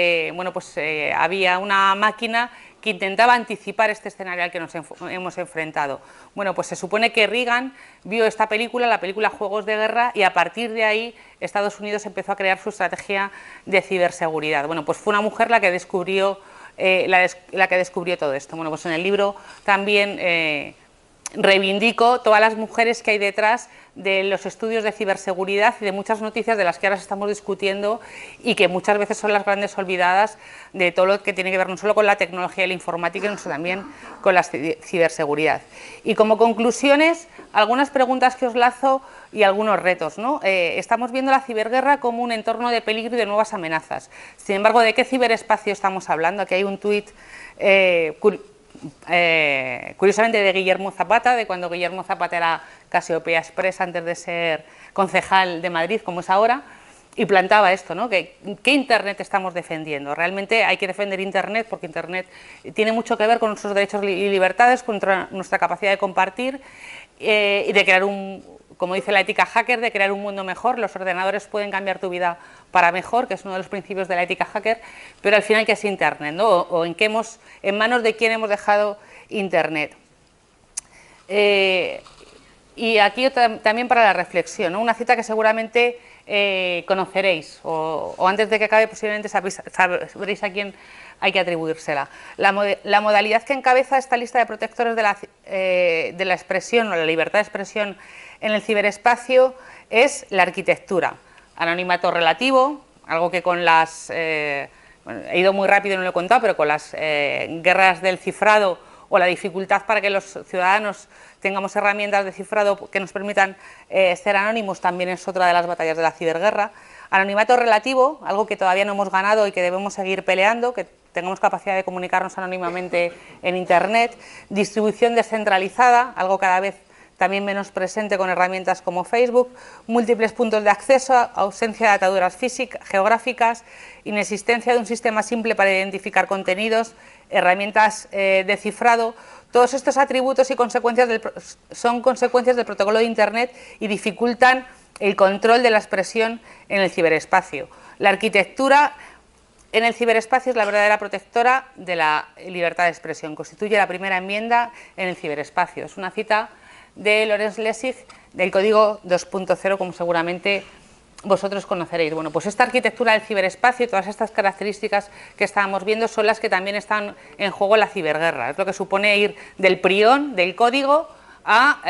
una máquina que intentaba anticipar este escenario al que nos hemos enfrentado. Bueno, pues se supone que Reagan vio esta película, la película Juegos de Guerra, y a partir de ahí Estados Unidos empezó a crear su estrategia de ciberseguridad. Bueno, pues fue una mujer la que descubrió todo esto. Bueno, pues en el libro también reivindico todas las mujeres que hay detrás de los estudios de ciberseguridad y de muchas noticias de las que ahora estamos discutiendo y que muchas veces son las grandes olvidadas de todo lo que tiene que ver no solo con la tecnología y la informática, sino también con la ciberseguridad. Y como conclusiones, algunas preguntas que os lanzo y algunos retos, ¿no? Estamos viendo la ciberguerra como un entorno de peligro y de nuevas amenazas. Sin embargo, ¿de qué ciberespacio estamos hablando? Aquí hay un tuit curiosamente de Guillermo Zapata, de cuando Guillermo Zapata era Casiopea Express antes de ser concejal de Madrid, como es ahora, y plantaba esto, ¿no? ¿Qué Internet estamos defendiendo? Realmente hay que defender Internet porque Internet tiene mucho que ver con nuestros derechos y libertades, con nuestra capacidad de compartir y de crear como dice la ética hacker, de crear un mundo mejor. Los ordenadores pueden cambiar tu vida para mejor, que es uno de los principios de la ética hacker, pero al final, ¿qué es Internet, ¿no? O en manos de quién hemos dejado Internet. Y Y aquí también para la reflexión, ¿no? Una cita que seguramente conoceréis o antes de que acabe posiblemente sabréis a quién hay que atribuírsela. La modalidad que encabeza esta lista de protectores de la expresión o la libertad de expresión en el ciberespacio es la arquitectura. Anonimato relativo, algo que con las... bueno, he ido muy rápido y no lo he contado, pero con las guerras del cifrado o la dificultad para que los ciudadanos tengamos herramientas de cifrado que nos permitan ser anónimos, también es otra de las batallas de la ciberguerra. Anonimato relativo, algo que todavía no hemos ganado y que debemos seguir peleando, que tengamos capacidad de comunicarnos anónimamente en Internet. Distribución descentralizada, algo cada vez también menos presente con herramientas como Facebook. Múltiples puntos de acceso, ausencia de ataduras geográficas, inexistencia de un sistema simple para identificar contenidos, herramientas de cifrado. Todos estos atributos y consecuencias son consecuencias del protocolo de Internet y dificultan el control de la expresión en el ciberespacio. La arquitectura en el ciberespacio es la verdadera protectora de la libertad de expresión. Constituye la primera enmienda en el ciberespacio. Es una cita de Lorenz Lessig del Código 2.0, como seguramente vosotros conoceréis. Bueno, pues esta arquitectura del ciberespacio y todas estas características que estábamos viendo son las que también están en juego en la ciberguerra. Es lo que supone ir del prión, del código, a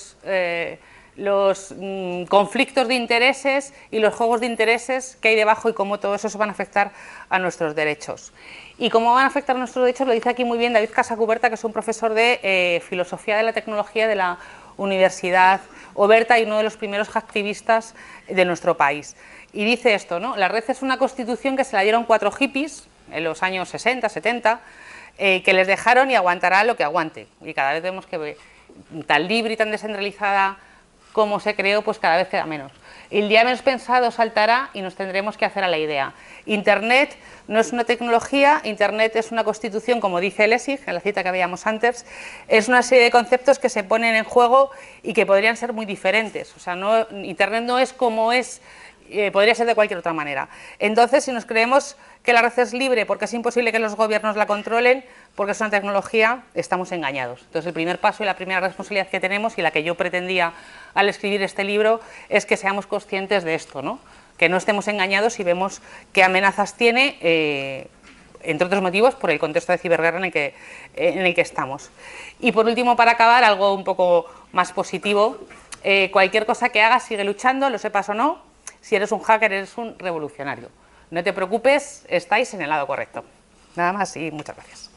los conflictos de intereses y los juegos de intereses que hay debajo y cómo todo eso se van a afectar a nuestros derechos. Y cómo van a afectar a nuestros derechos lo dice aquí muy bien David Casacuberta, que es un profesor de Filosofía de la Tecnología de la Universidad Oberta y uno de los primeros hacktivistas de nuestro país. Y dice esto, ¿no? La red es una constitución que se la dieron 4 hippies en los años 60, 70, que les dejaron y aguantará lo que aguante. Y cada vez vemos que tan libre y tan descentralizada como se creó, pues cada vez queda menos. El día menos pensado saltará y nos tendremos que hacer a la idea. Internet no es una tecnología, Internet es una constitución, como dice Lessig, en la cita que veíamos antes, es una serie de conceptos que se ponen en juego y que podrían ser muy diferentes. O sea, Internet no es como es, podría ser de cualquier otra manera. Entonces, si nos creemos que la red es libre porque es imposible que los gobiernos la controlen, porque es una tecnología, estamos engañados. Entonces, el primer paso y la primera responsabilidad que tenemos, y la que yo pretendía al escribir este libro, es que seamos conscientes de esto, ¿no? Que no estemos engañados y vemos qué amenazas tiene, entre otros motivos, por el contexto de ciberguerra en el que estamos. Y por último, para acabar, algo un poco más positivo, cualquier cosa que hagas, sigue luchando, lo sepas o no. Si eres un hacker, eres un revolucionario. No te preocupes, estáis en el lado correcto. Nada más y muchas gracias.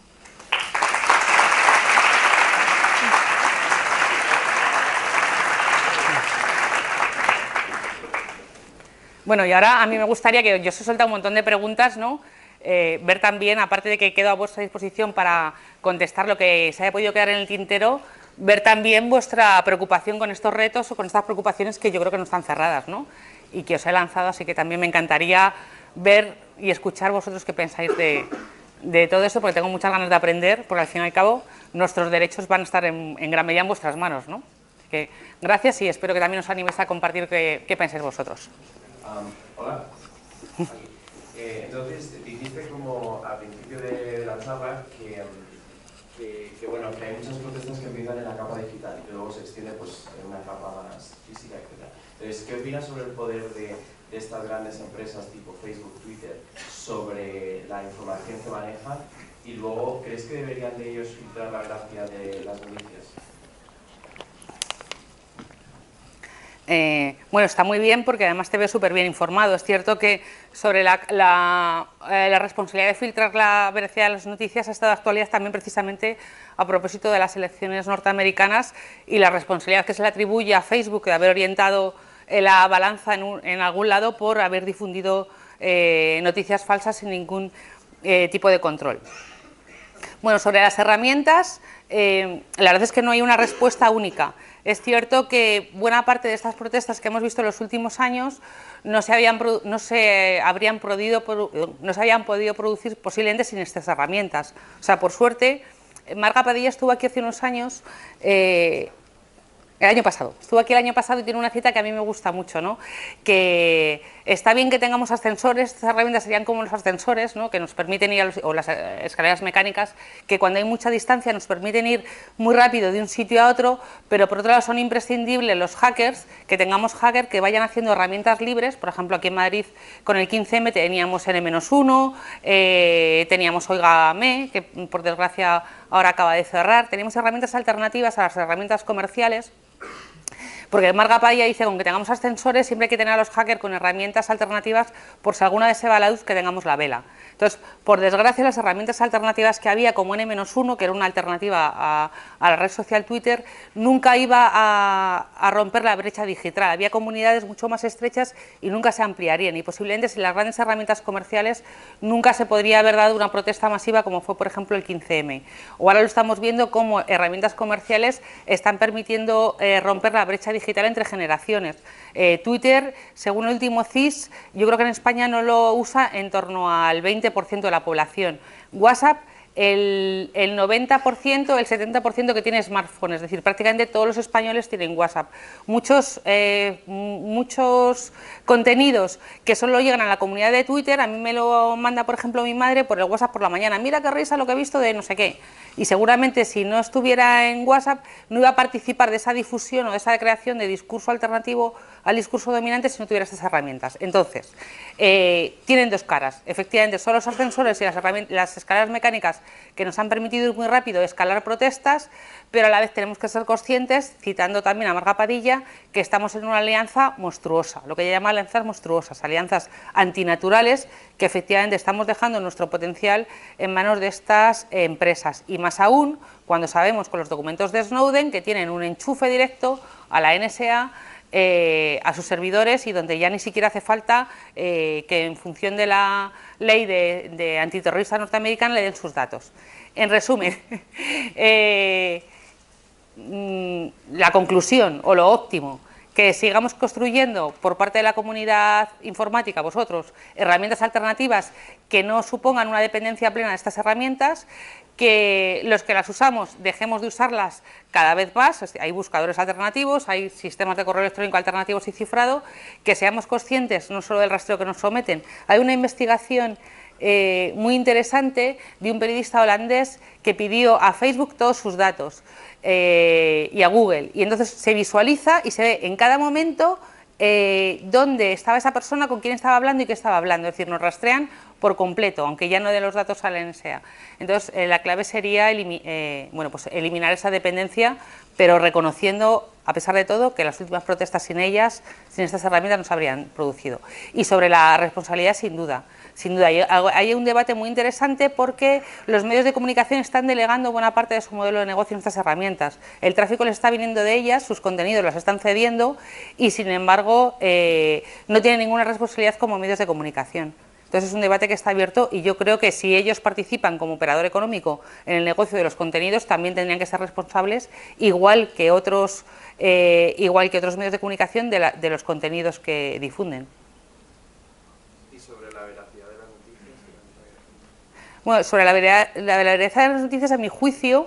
Bueno, y ahora a mí me gustaría que yo os he soltado un montón de preguntas, ¿no? Ver también, aparte de que quedo a vuestra disposición para contestar lo que se haya podido quedar en el tintero, ver también vuestra preocupación con estos retos o con estas preocupaciones que yo creo que no están cerradas, ¿no? Y que os he lanzado, así que también me encantaría ver y escuchar vosotros qué pensáis de todo eso, porque tengo muchas ganas de aprender, porque al fin y al cabo nuestros derechos van a estar en gran medida en vuestras manos, ¿no? Así que gracias y espero que también os animéis a compartir qué pensáis vosotros. Hola. Entonces, dijiste como al principio de la charla bueno, que hay muchas protestas que empiezan en la capa digital y que luego se extiende pues, en una capa más física, etc. Entonces, ¿qué opinas sobre el poder de estas grandes empresas tipo Facebook, Twitter, sobre la información que manejan? Y luego, ¿crees que deberían de ellos filtrar la veracidad de las noticias? Bueno, está muy bien porque además te veo súper bien informado. Es cierto que sobre la responsabilidad de filtrar la veracidad de las noticias ha estado de actualidad también precisamente a propósito de las elecciones norteamericanas y la responsabilidad que se le atribuye a Facebook de haber orientado la balanza en algún lado por haber difundido noticias falsas sin ningún tipo de control. Bueno, sobre las herramientas, la verdad es que no hay una respuesta única. Es cierto que buena parte de estas protestas que hemos visto en los últimos años no se habían podido producir posiblemente sin estas herramientas. O sea, por suerte, Marga Padilla estuvo aquí hace unos años El año pasado. Estuve aquí el año pasado y tiene una cita que a mí me gusta mucho, ¿no? Que está bien que tengamos ascensores, estas herramientas serían como los ascensores, ¿no? Que nos permiten ir o las escaleras mecánicas, que cuando hay mucha distancia nos permiten ir muy rápido de un sitio a otro, pero por otro lado son imprescindibles los hackers, que tengamos hackers que vayan haciendo herramientas libres. Por ejemplo, aquí en Madrid con el 15M teníamos N-1, teníamos Oígame, que por desgracia ahora acaba de cerrar. Teníamos herramientas alternativas a las herramientas comerciales. Porque Marga Padilla dice que aunque tengamos ascensores, siempre hay que tener a los hackers con herramientas alternativas por si alguna vez se va la luz que tengamos la vela. Entonces, por desgracia, las herramientas alternativas que había, como N-1, que era una alternativa a la red social Twitter, nunca iba a romper la brecha digital. Había comunidades mucho más estrechas y nunca se ampliarían. Y posiblemente sin las grandes herramientas comerciales nunca se podría haber dado una protesta masiva como fue, por ejemplo, el 15M. O ahora lo estamos viendo como herramientas comerciales están permitiendo romper la brecha digital entre generaciones. Twitter, según el último CIS, yo creo que en España no lo usa en torno al 20% de la población. WhatsApp, el 90%, el 70% que tiene smartphones, es decir, prácticamente todos los españoles tienen WhatsApp. Muchos contenidos que solo llegan a la comunidad de Twitter, a mí me lo manda, por ejemplo, mi madre por el WhatsApp por la mañana. Mira qué risa lo que he visto de no sé qué. Y seguramente si no estuviera en WhatsApp no iba a participar de esa difusión o de esa creación de discurso alternativo al discurso dominante si no tuviera estas herramientas. Entonces, tienen dos caras. Efectivamente, son los ascensores y las escaleras mecánicas que nos han permitido ir muy rápido, escalar protestas, pero a la vez tenemos que ser conscientes, citando también a Marga Padilla, que estamos en una alianza monstruosa, lo que ella llama alianzas monstruosas, alianzas antinaturales, que efectivamente estamos dejando nuestro potencial en manos de estas empresas. Y más aún, cuando sabemos con los documentos de Snowden que tienen un enchufe directo a la NSA, a sus servidores, y donde ya ni siquiera hace falta que en función de la ley de antiterrorista norteamericana le den sus datos. En resumen, la conclusión o lo óptimo, que sigamos construyendo por parte de la comunidad informática, vosotros, herramientas alternativas que no supongan una dependencia plena de estas herramientas, que los que las usamos dejemos de usarlas cada vez más. Hay buscadores alternativos, hay sistemas de correo electrónico alternativos y cifrado, que seamos conscientes no solo del rastreo que nos someten. Hay una investigación muy interesante de un periodista holandés que pidió a Facebook todos sus datos y a Google, y entonces se visualiza y se ve en cada momento dónde estaba esa persona, con quién estaba hablando y qué estaba hablando. Es decir, nos rastrean por completo, aunque ya no den los datos a la NSA. Entonces, la clave sería eliminar esa dependencia, pero reconociendo, a pesar de todo, que las últimas protestas sin ellas, sin estas herramientas, no se habrían producido. Y sobre la responsabilidad, sin duda. Sin duda, hay un debate muy interesante porque los medios de comunicación están delegando buena parte de su modelo de negocio en estas herramientas. El tráfico les está viniendo de ellas, sus contenidos las están cediendo y, sin embargo, no tienen ninguna responsabilidad como medios de comunicación. Entonces es un debate que está abierto y yo creo que si ellos participan como operador económico en el negocio de los contenidos, también tendrían que ser responsables, igual que otros medios de comunicación, de los contenidos que difunden. ¿Y sobre la veracidad de las noticias? Bueno, sobre la veracidad de las noticias, a mi juicio,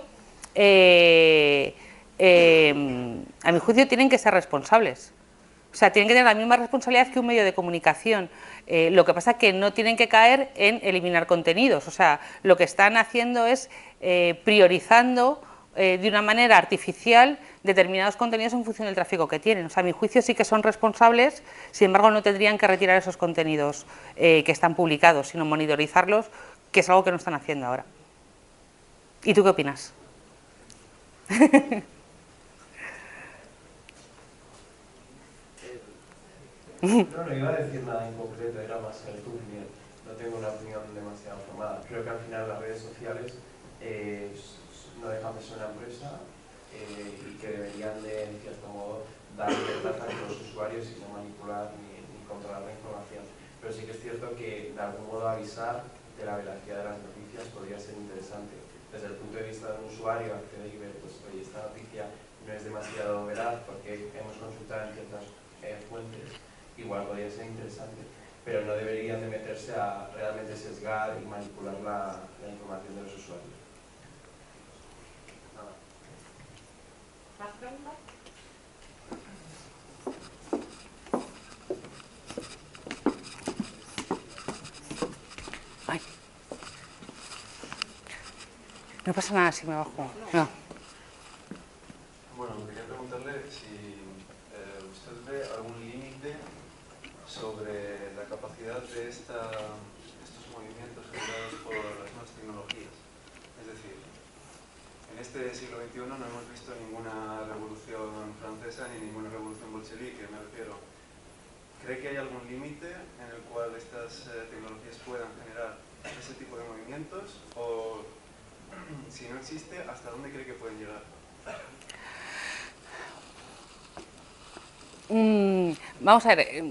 tienen que ser responsables. O sea, tienen que tener la misma responsabilidad que un medio de comunicación. Lo que pasa es que no tienen que caer en eliminar contenidos. O sea, lo que están haciendo es priorizando de una manera artificial determinados contenidos en función del tráfico que tienen. O sea, a mi juicio sí que son responsables, sin embargo no tendrían que retirar esos contenidos que están publicados, sino monitorizarlos, que es algo que no están haciendo ahora. ¿Y tú qué opinas? No iba a decir nada en concreto, era más el tu opinión. No tengo una opinión demasiado formada. Creo que al final las redes sociales no dejan de ser una empresa y que deberían de cierto modo dar libertad a los usuarios y no manipular ni controlar la información. Pero sí que es cierto que de algún modo avisar de la veracidad de las noticias podría ser interesante. Desde el punto de vista de un usuario, acceder y ver, pues, oye, esta noticia no es demasiado veraz porque hemos consultado en ciertas fuentes, igual podría ser interesante, pero no deberían de meterse a realmente sesgar y manipular la información de los usuarios. ¿Más preguntas? No pasa nada si me bajo. No. Bueno, quería preguntarle si usted ve algún límite sobre la capacidad de estos movimientos generados por las nuevas tecnologías. Es decir, en este siglo XXI no hemos visto ninguna revolución francesa ni ninguna revolución bolchevique, me refiero. ¿Cree que hay algún límite en el cual estas tecnologías puedan generar ese tipo de movimientos? O, si no existe, ¿hasta dónde cree que pueden llegar? Vamos a ver,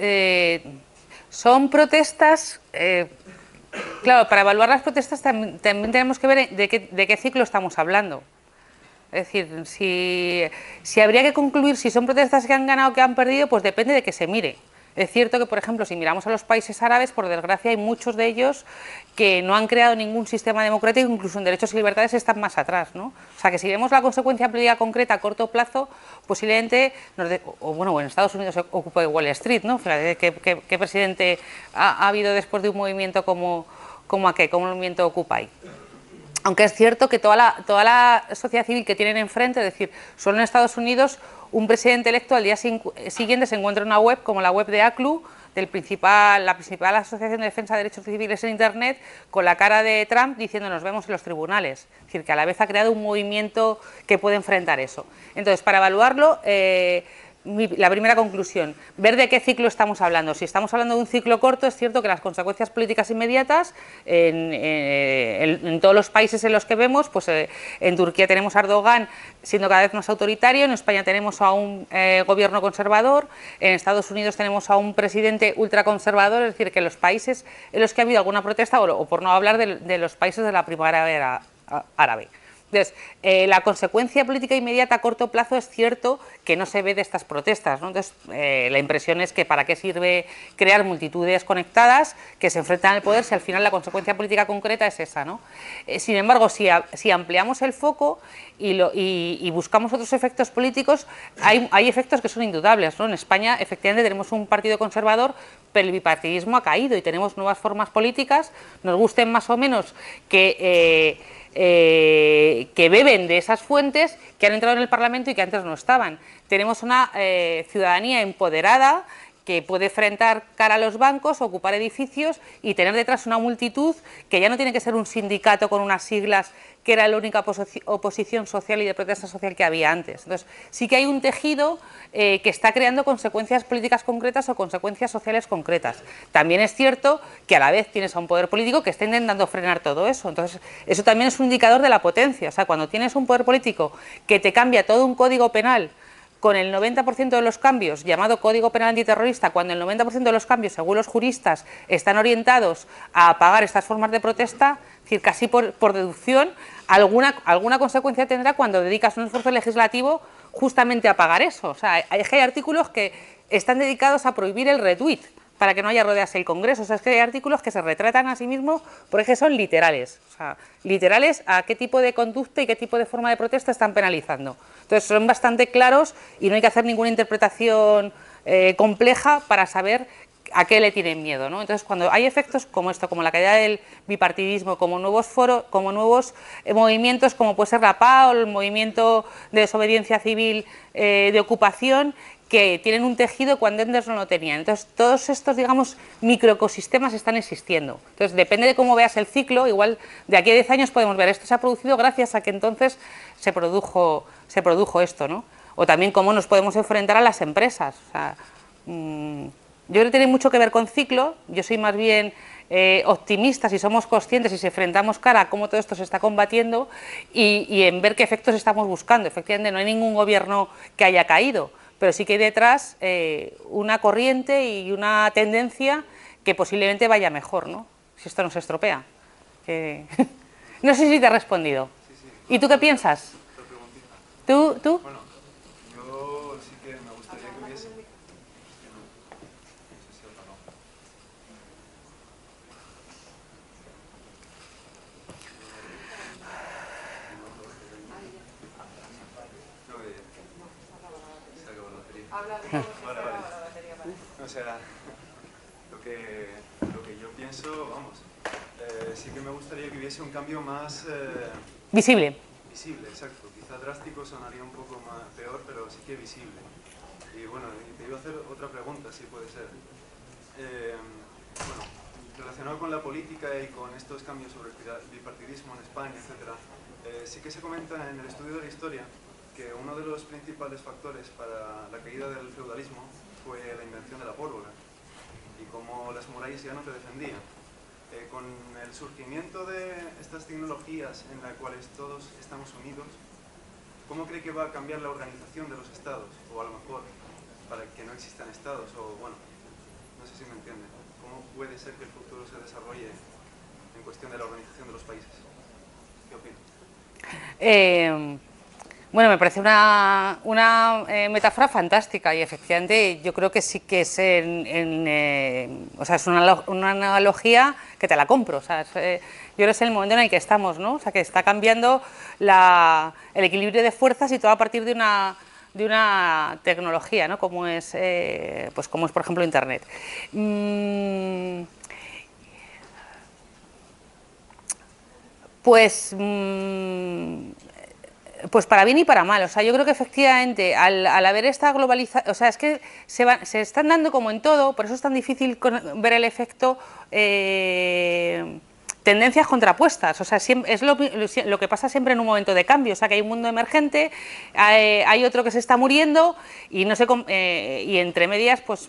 son protestas, claro, para evaluar las protestas también tenemos que ver de qué ciclo estamos hablando. Es decir, si habría que concluir si son protestas que han ganado o que han perdido, pues depende de que se mire. Es cierto que, por ejemplo, si miramos a los países árabes, por desgracia hay muchos de ellos que no han creado ningún sistema democrático, incluso en derechos y libertades están más atrás, ¿no? O sea, que si vemos la consecuencia política concreta a corto plazo, posiblemente, bueno, en Estados Unidos se ocupa de Wall Street, ¿no? Fíjate, ¿qué presidente ha habido después de un movimiento como el movimiento Occupy? Aunque es cierto que toda la sociedad civil que tienen enfrente, es decir, solo en Estados Unidos un presidente electo al día siguiente se encuentra en una web como la web de ACLU, la principal asociación de defensa de derechos civiles en Internet, con la cara de Trump diciendo nos vemos en los tribunales. Es decir, que a la vez ha creado un movimiento que puede enfrentar eso. Entonces, para evaluarlo, la primera conclusión, ver de qué ciclo estamos hablando. Si estamos hablando de un ciclo corto, es cierto que las consecuencias políticas inmediatas en todos los países en los que vemos, pues en Turquía tenemos a Erdogan siendo cada vez más autoritario, en España tenemos a un gobierno conservador, en Estados Unidos tenemos a un presidente ultraconservador, es decir, que los países en los que ha habido alguna protesta, o por no hablar de los países de la primavera árabe. Entonces, la consecuencia política inmediata a corto plazo es cierto que no se ve de estas protestas, ¿no? Entonces, la impresión es que para qué sirve crear multitudes conectadas que se enfrentan al poder si al final la consecuencia política concreta es esa, ¿no? Sin embargo, si ampliamos el foco y buscamos otros efectos políticos, hay efectos que son indudables, ¿no? En España, efectivamente, tenemos un partido conservador, pero el bipartidismo ha caído y tenemos nuevas formas políticas, nos gusten más o menos que beben de esas fuentes, que han entrado en el Parlamento y que antes no estaban. Tenemos una ciudadanía empoderada que puede enfrentar cara a los bancos, ocupar edificios y tener detrás una multitud que ya no tiene que ser un sindicato con unas siglas que era la única oposición social y de protesta social que había antes. Entonces, sí que hay un tejido que está creando consecuencias políticas concretas o consecuencias sociales concretas. También es cierto que a la vez tienes a un poder político que está intentando frenar todo eso. Entonces, eso también es un indicador de la potencia. O sea, cuando tienes un poder político que te cambia todo un código penal con el 90% de los cambios, llamado Código Penal Antiterrorista, cuando el 90% de los cambios, según los juristas, están orientados a apagar estas formas de protesta, es decir, casi por deducción, alguna consecuencia tendrá cuando dedicas un esfuerzo legislativo justamente a apagar eso. O sea, hay artículos que están dedicados a prohibir el retweet, para que no haya rodeas el Congreso. O sea, es que hay artículos que se retratan a sí mismos porque son literales. O sea, literales a qué tipo de conducta y qué tipo de forma de protesta están penalizando. Entonces, son bastante claros y no hay que hacer ninguna interpretación compleja para saber a qué le tienen miedo, ¿no? Entonces, cuando hay efectos como esto, como la caída del bipartidismo, como nuevos foros, como nuevos movimientos, como puede ser la PA o el movimiento de desobediencia civil de ocupación, que tienen un tejido cuando antes no lo tenían. Entonces, todos estos, digamos, microecosistemas están existiendo. Entonces, depende de cómo veas el ciclo, igual de aquí a 10 años podemos ver esto se ha producido gracias a que entonces se produjo esto, ¿no? O también cómo nos podemos enfrentar a las empresas. O sea, yo creo que tiene mucho que ver con ciclo. Yo soy más bien optimista si somos conscientes y si enfrentamos cara a cómo todo esto se está combatiendo y en ver qué efectos estamos buscando. Efectivamente, no hay ningún gobierno que haya caído, pero sí que hay detrás una corriente y una tendencia que posiblemente vaya mejor, ¿no? Si esto no se estropea. No sé si te he respondido. ¿Y tú qué piensas? ¿Tú? Bueno, yo sí que me gustaría que hubiese... No sé si apagado. Se acabó la batería. Vale. O sea, lo que yo pienso, vamos, sí que me gustaría que hubiese un cambio más Visible. Visible, exacto. Quizá drástico sonaría un poco más peor, pero sí que visible. Y bueno, te iba a hacer otra pregunta, si puede ser. Bueno, relacionado con la política y con estos cambios sobre el bipartidismo en España, etc., sí que se comenta en el estudio de la historia que uno de los principales factores para la caída del feudalismo fue la invención de la pólvora y cómo las murallas ya no te defendían. Con el surgimiento de estas tecnologías en las cuales todos estamos unidos, ¿cómo cree que va a cambiar la organización de los estados? O a lo mejor, para que no existan estados, o bueno, no sé si me entiende. ¿Cómo puede ser que el futuro se desarrolle en cuestión de la organización de los países? ¿Qué opina? Bueno, me parece una metáfora fantástica y efectivamente yo creo que sí que es, o sea, es una analogía que te la compro. O sea, yo creo que es el momento en el que estamos, ¿no? O sea, que está cambiando el equilibrio de fuerzas y todo a partir de una tecnología, ¿no? Como es, pues como es por ejemplo Internet. Pues para bien y para mal. O sea, yo creo que efectivamente al haber esta globalización, o sea, es que se están dando como en todo, por eso es tan difícil ver el efecto, tendencias contrapuestas. O sea, es lo que pasa siempre en un momento de cambio. O sea, que hay un mundo emergente, hay otro que se está muriendo y no sé, y entre medias pues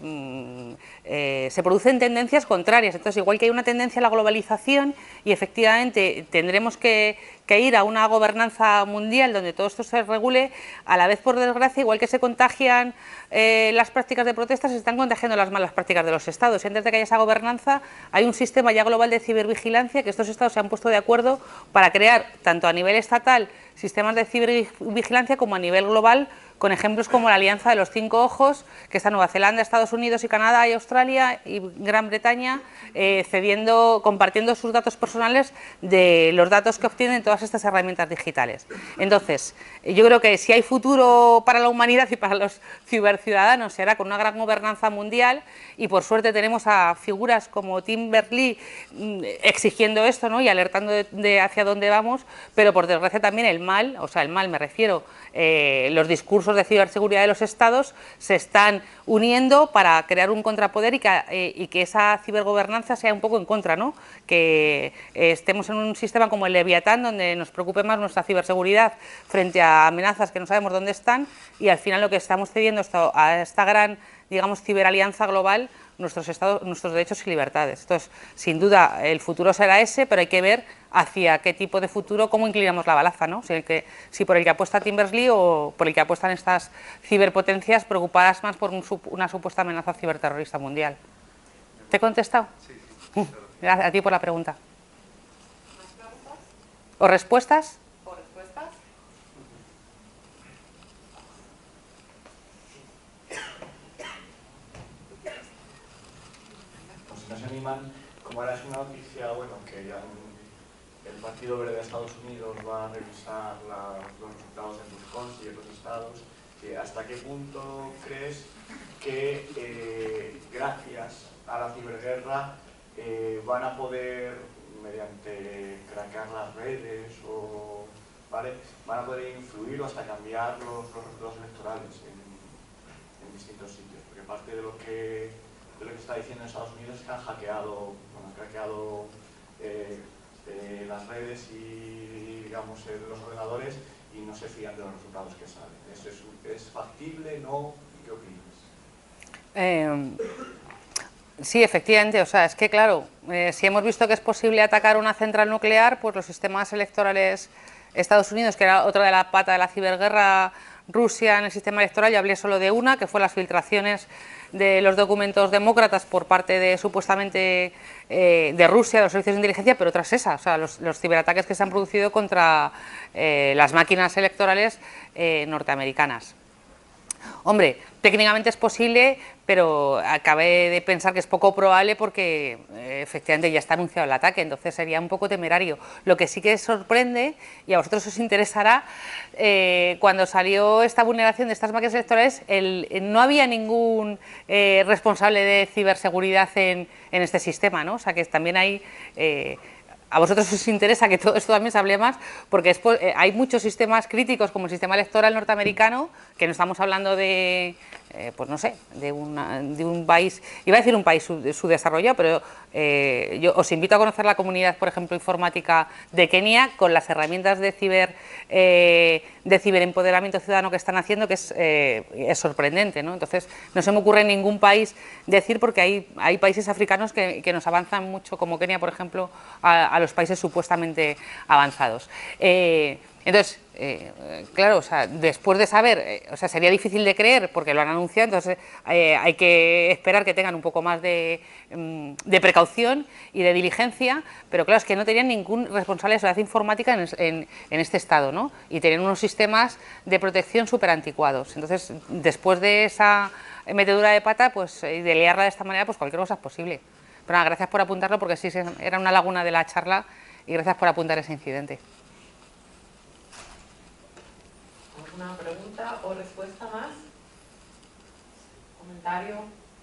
se producen tendencias contrarias. Entonces, igual que hay una tendencia a la globalización y efectivamente tendremos que ir a una gobernanza mundial donde todo esto se regule, a la vez, por desgracia, igual que se contagian las prácticas de protesta, se están contagiando las malas prácticas de los estados. Y antes de que haya esa gobernanza, hay un sistema ya global de cibervigilancia que estos estados se han puesto de acuerdo para crear, tanto a nivel estatal, sistemas de cibervigilancia como a nivel global, con ejemplos como la Alianza de los 5 Ojos, que está Nueva Zelanda, Estados Unidos y Canadá y Australia y Gran Bretaña, compartiendo sus datos personales de los datos que obtienen todas estas herramientas digitales. Entonces, yo creo que si hay futuro para la humanidad y para los ciberciudadanos será con una gran gobernanza mundial y por suerte tenemos a figuras como Tim Berners-Lee exigiendo esto, ¿no? Y alertando de hacia dónde vamos, pero por desgracia también el mal, o sea, el mal me refiero, los discursos de ciberseguridad de los estados se están uniendo para crear un contrapoder y que esa cibergobernanza sea un poco en contra, ¿no? Que estemos en un sistema como el Leviatán, donde nos preocupe más nuestra ciberseguridad frente a amenazas que no sabemos dónde están, y al final lo que estamos cediendo a esta gran, digamos, ciberalianza global, nuestros derechos y libertades. Entonces, sin duda, el futuro será ese, pero hay que ver hacia qué tipo de futuro, cómo inclinamos la balanza, ¿no? Si por el que apuesta Tim Berners-Lee o por el que apuestan estas ciberpotencias preocupadas más por una supuesta amenaza ciberterrorista mundial. ¿Te he contestado? Sí, claro. Gracias a ti por la pregunta. ¿Más preguntas? ¿O respuestas? ¿O respuestas? Pues si no se animan, como ahora es una noticia, bueno, que ya el Partido Verde de Estados Unidos va a revisar los resultados en Wisconsin y otros estados, ¿hasta qué punto crees que gracias a la ciberguerra van a poder, mediante craquear las redes, ¿vale? van a poder influir o hasta cambiar los resultados electorales en distintos sitios? Porque parte de lo que está diciendo en Estados Unidos es que han craqueado las redes y, digamos, los ordenadores y no se fían de los resultados que salen. ¿Eso es factible? ¿No? ¿Qué opinas? Sí, efectivamente. O sea, es que claro, si hemos visto que es posible atacar una central nuclear, pues los sistemas electorales Estados Unidos, que era otra de la pata de la ciberguerra, Rusia en el sistema electoral, ya hablé solo de una, que fue las filtraciones de los documentos demócratas por parte de, supuestamente, de Rusia, de los servicios de inteligencia, pero tras esa, o sea, los ciberataques que se han producido contra las máquinas electorales norteamericanas. Hombre, técnicamente es posible, pero acabé de pensar que es poco probable porque efectivamente ya está anunciado el ataque, entonces sería un poco temerario. Lo que sí que sorprende, y a vosotros os interesará, cuando salió esta vulneración de estas máquinas electorales, no había ningún responsable de ciberseguridad en este sistema, ¿no? O sea que también hay a vosotros os interesa que todo esto también se hable más, porque hay muchos sistemas críticos, como el sistema electoral norteamericano, que no estamos hablando de, pues no sé, de un país, iba a decir un país subdesarrollado, pero yo os invito a conocer la comunidad, por ejemplo, informática de Kenia, con las herramientas de ciberempoderamiento ciudadano que están haciendo, que es sorprendente, ¿no? Entonces, no se me ocurre en ningún país decir, porque hay países africanos que nos avanzan mucho, como Kenia, por ejemplo, a los países supuestamente avanzados. Entonces, claro, o sea, después de saber, o sea, sería difícil de creer porque lo han anunciado, entonces hay que esperar que tengan un poco más de precaución y de diligencia, pero claro, es que no tenían ningún responsable de seguridad informática en este estado, ¿no? Y tenían unos sistemas de protección súper anticuados. Entonces, después de esa metedura de pata, pues, y de liarla de esta manera, pues cualquier cosa es posible. Pero nada, gracias por apuntarlo, porque sí, era una laguna de la charla, y gracias por apuntar ese incidente. ¿Alguna pregunta o respuesta más? ¿Comentario?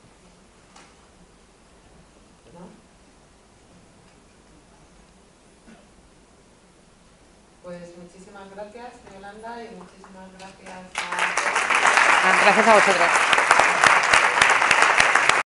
¿No? Pues muchísimas gracias, Yolanda, y muchísimas gracias a... Gracias a vosotros.